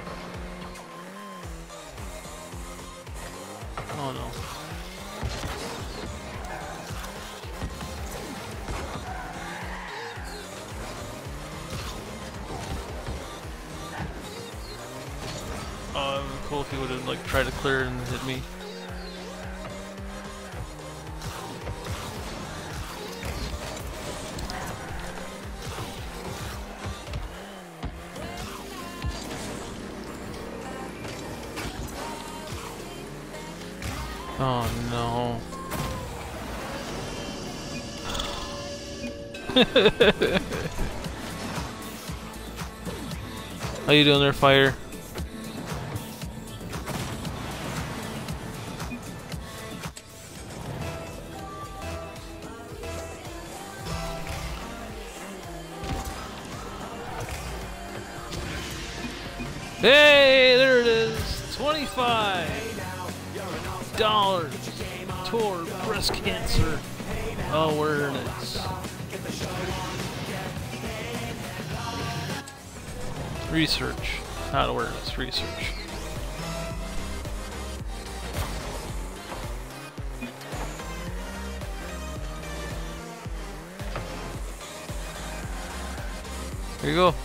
Oh no. Oh, it would be cool if he would have like tried to clear and hit me. Oh no. How you doing there, Fire? Hey, there it is. $25 toward breast cancer awareness. Research, not awareness, research. There you go.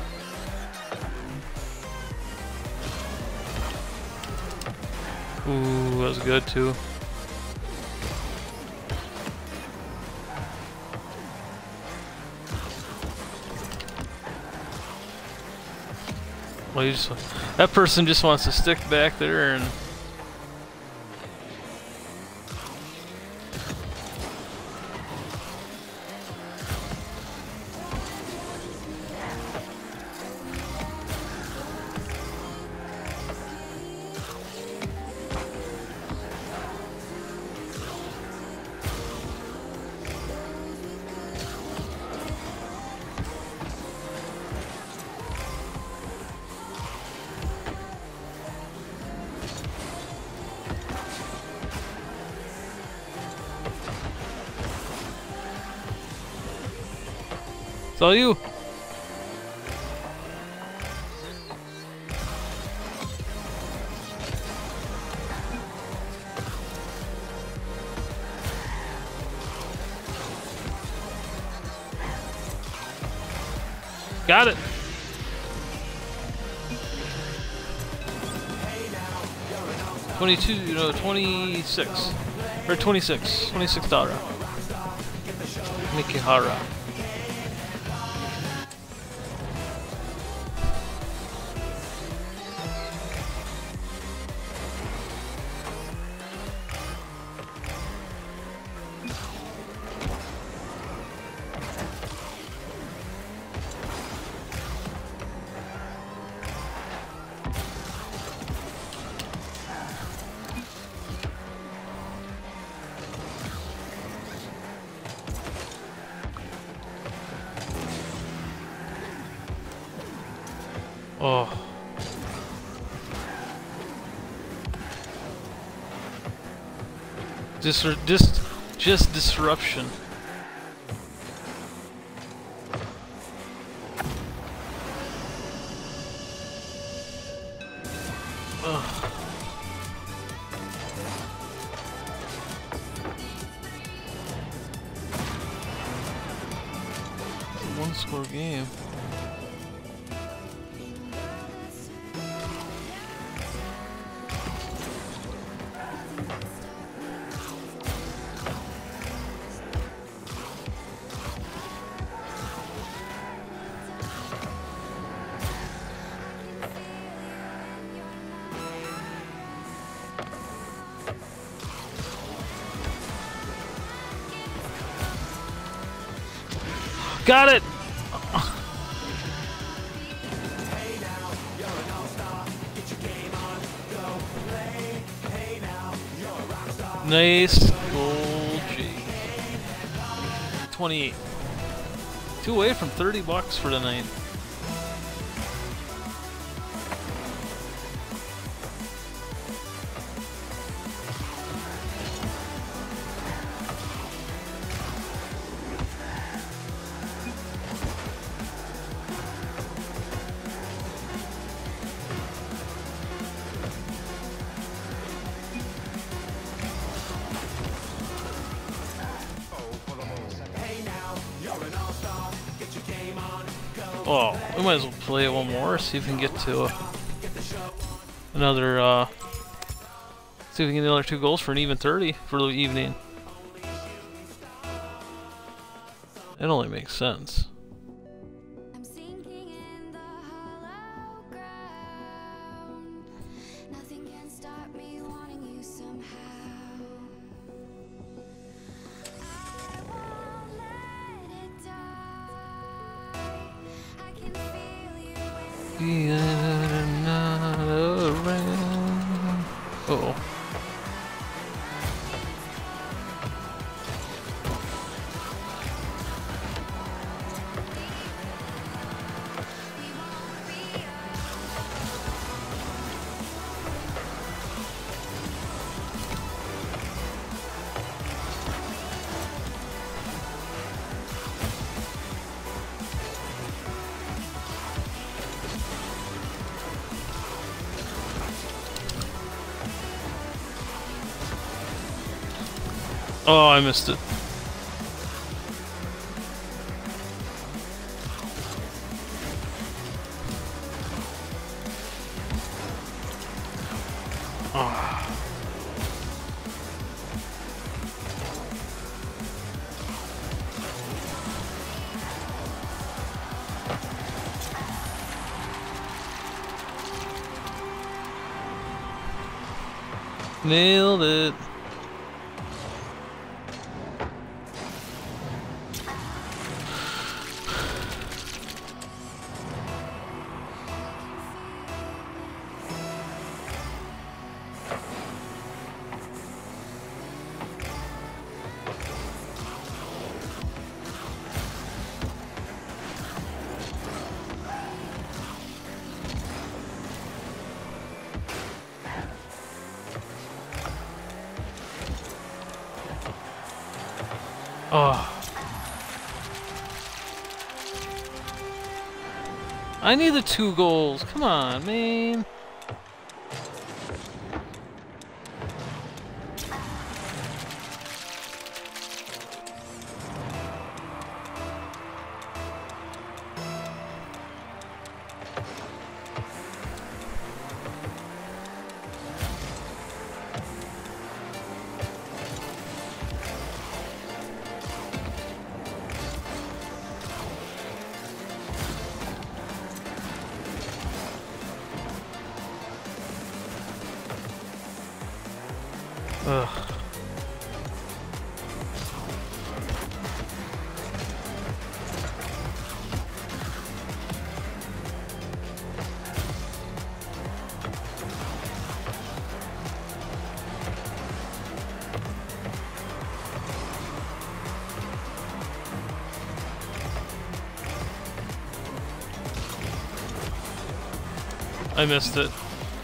Ooh, that was good too. Well, that person just wants to stick back there and It's all you. Got it. $22, no, 26. Or 26. $26. Mikihara. Oh. Just disruption. Ugh. It's a one-score game. Got it! Nice gold G. 28. 2 away from $30 for tonight. Oh, we might as well play it one more, see if we can get to another, see if we can get another 2 goals for an even 30 for the evening. It only makes sense. I'm sinking in the hollow ground. Nothing can stop me wanting you somehow. I won't let it die. I can feel you when Yeah, not around. Uh-oh. Oh, I missed it. Ah. Nailed it. Oh. I need the 2 goals. Come on, man. Ugh. I missed it.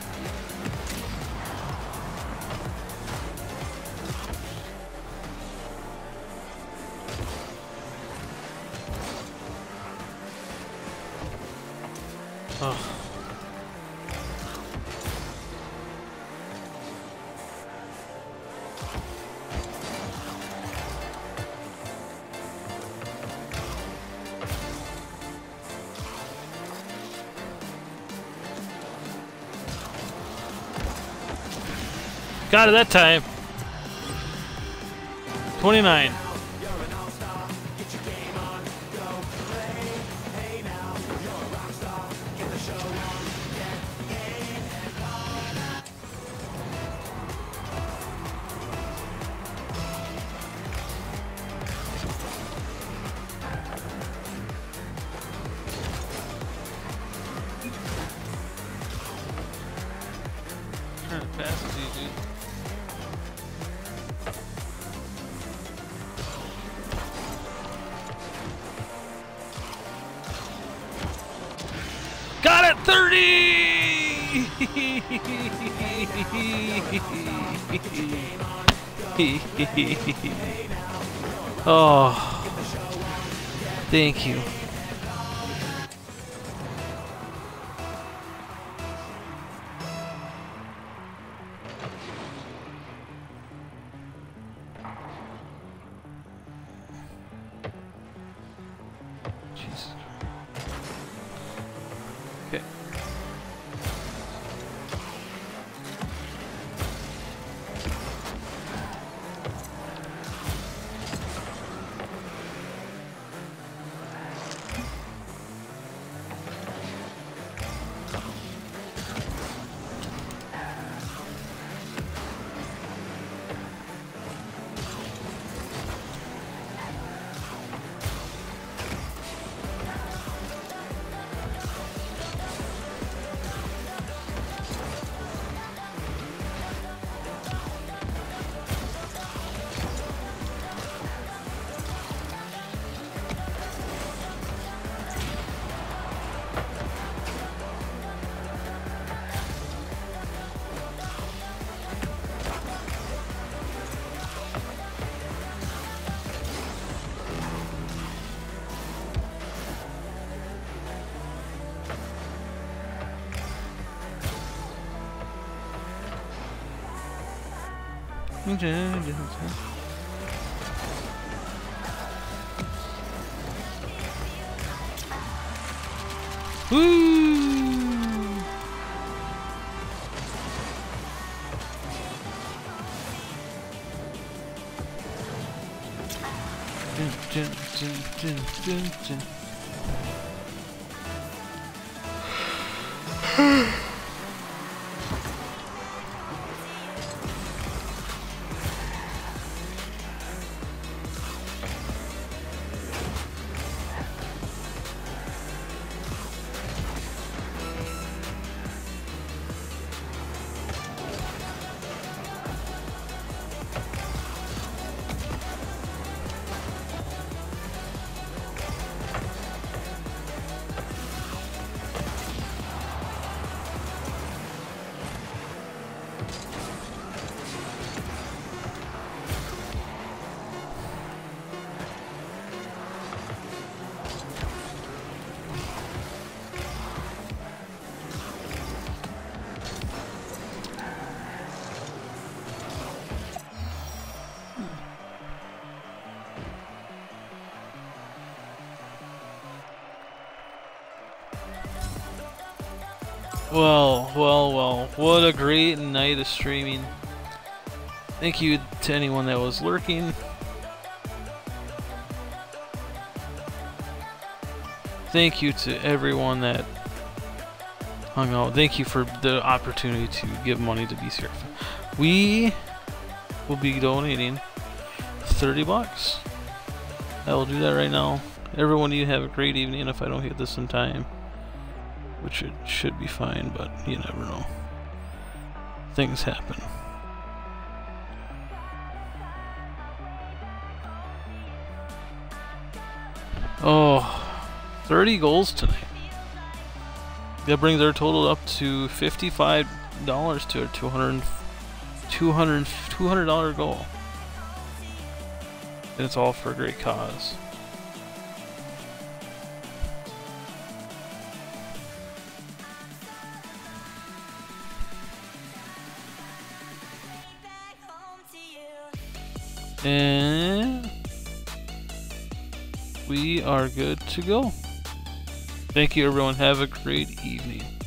Oh. Got it that time. 29. Trying to pass it to you, dude. Got it, 30! Oh, thank you. Jesus. Okay. Woo! Dun, dun, dun, dun, dun. Well, what a great night of streaming. Thank you to anyone that was lurking. Thank you to everyone that hung out. Thank you for the opportunity to give money to BCR. We will be donating 30 bucks. I will do that right now. Everyone, you have a great evening if I don't hit this in time. Which it should be fine, but you never know. Things happen. Oh, 30 goals tonight. That brings our total up to $55 to a $200 goal. And it's all for a great cause. And we are good to go. Thank you, everyone. Have a great evening.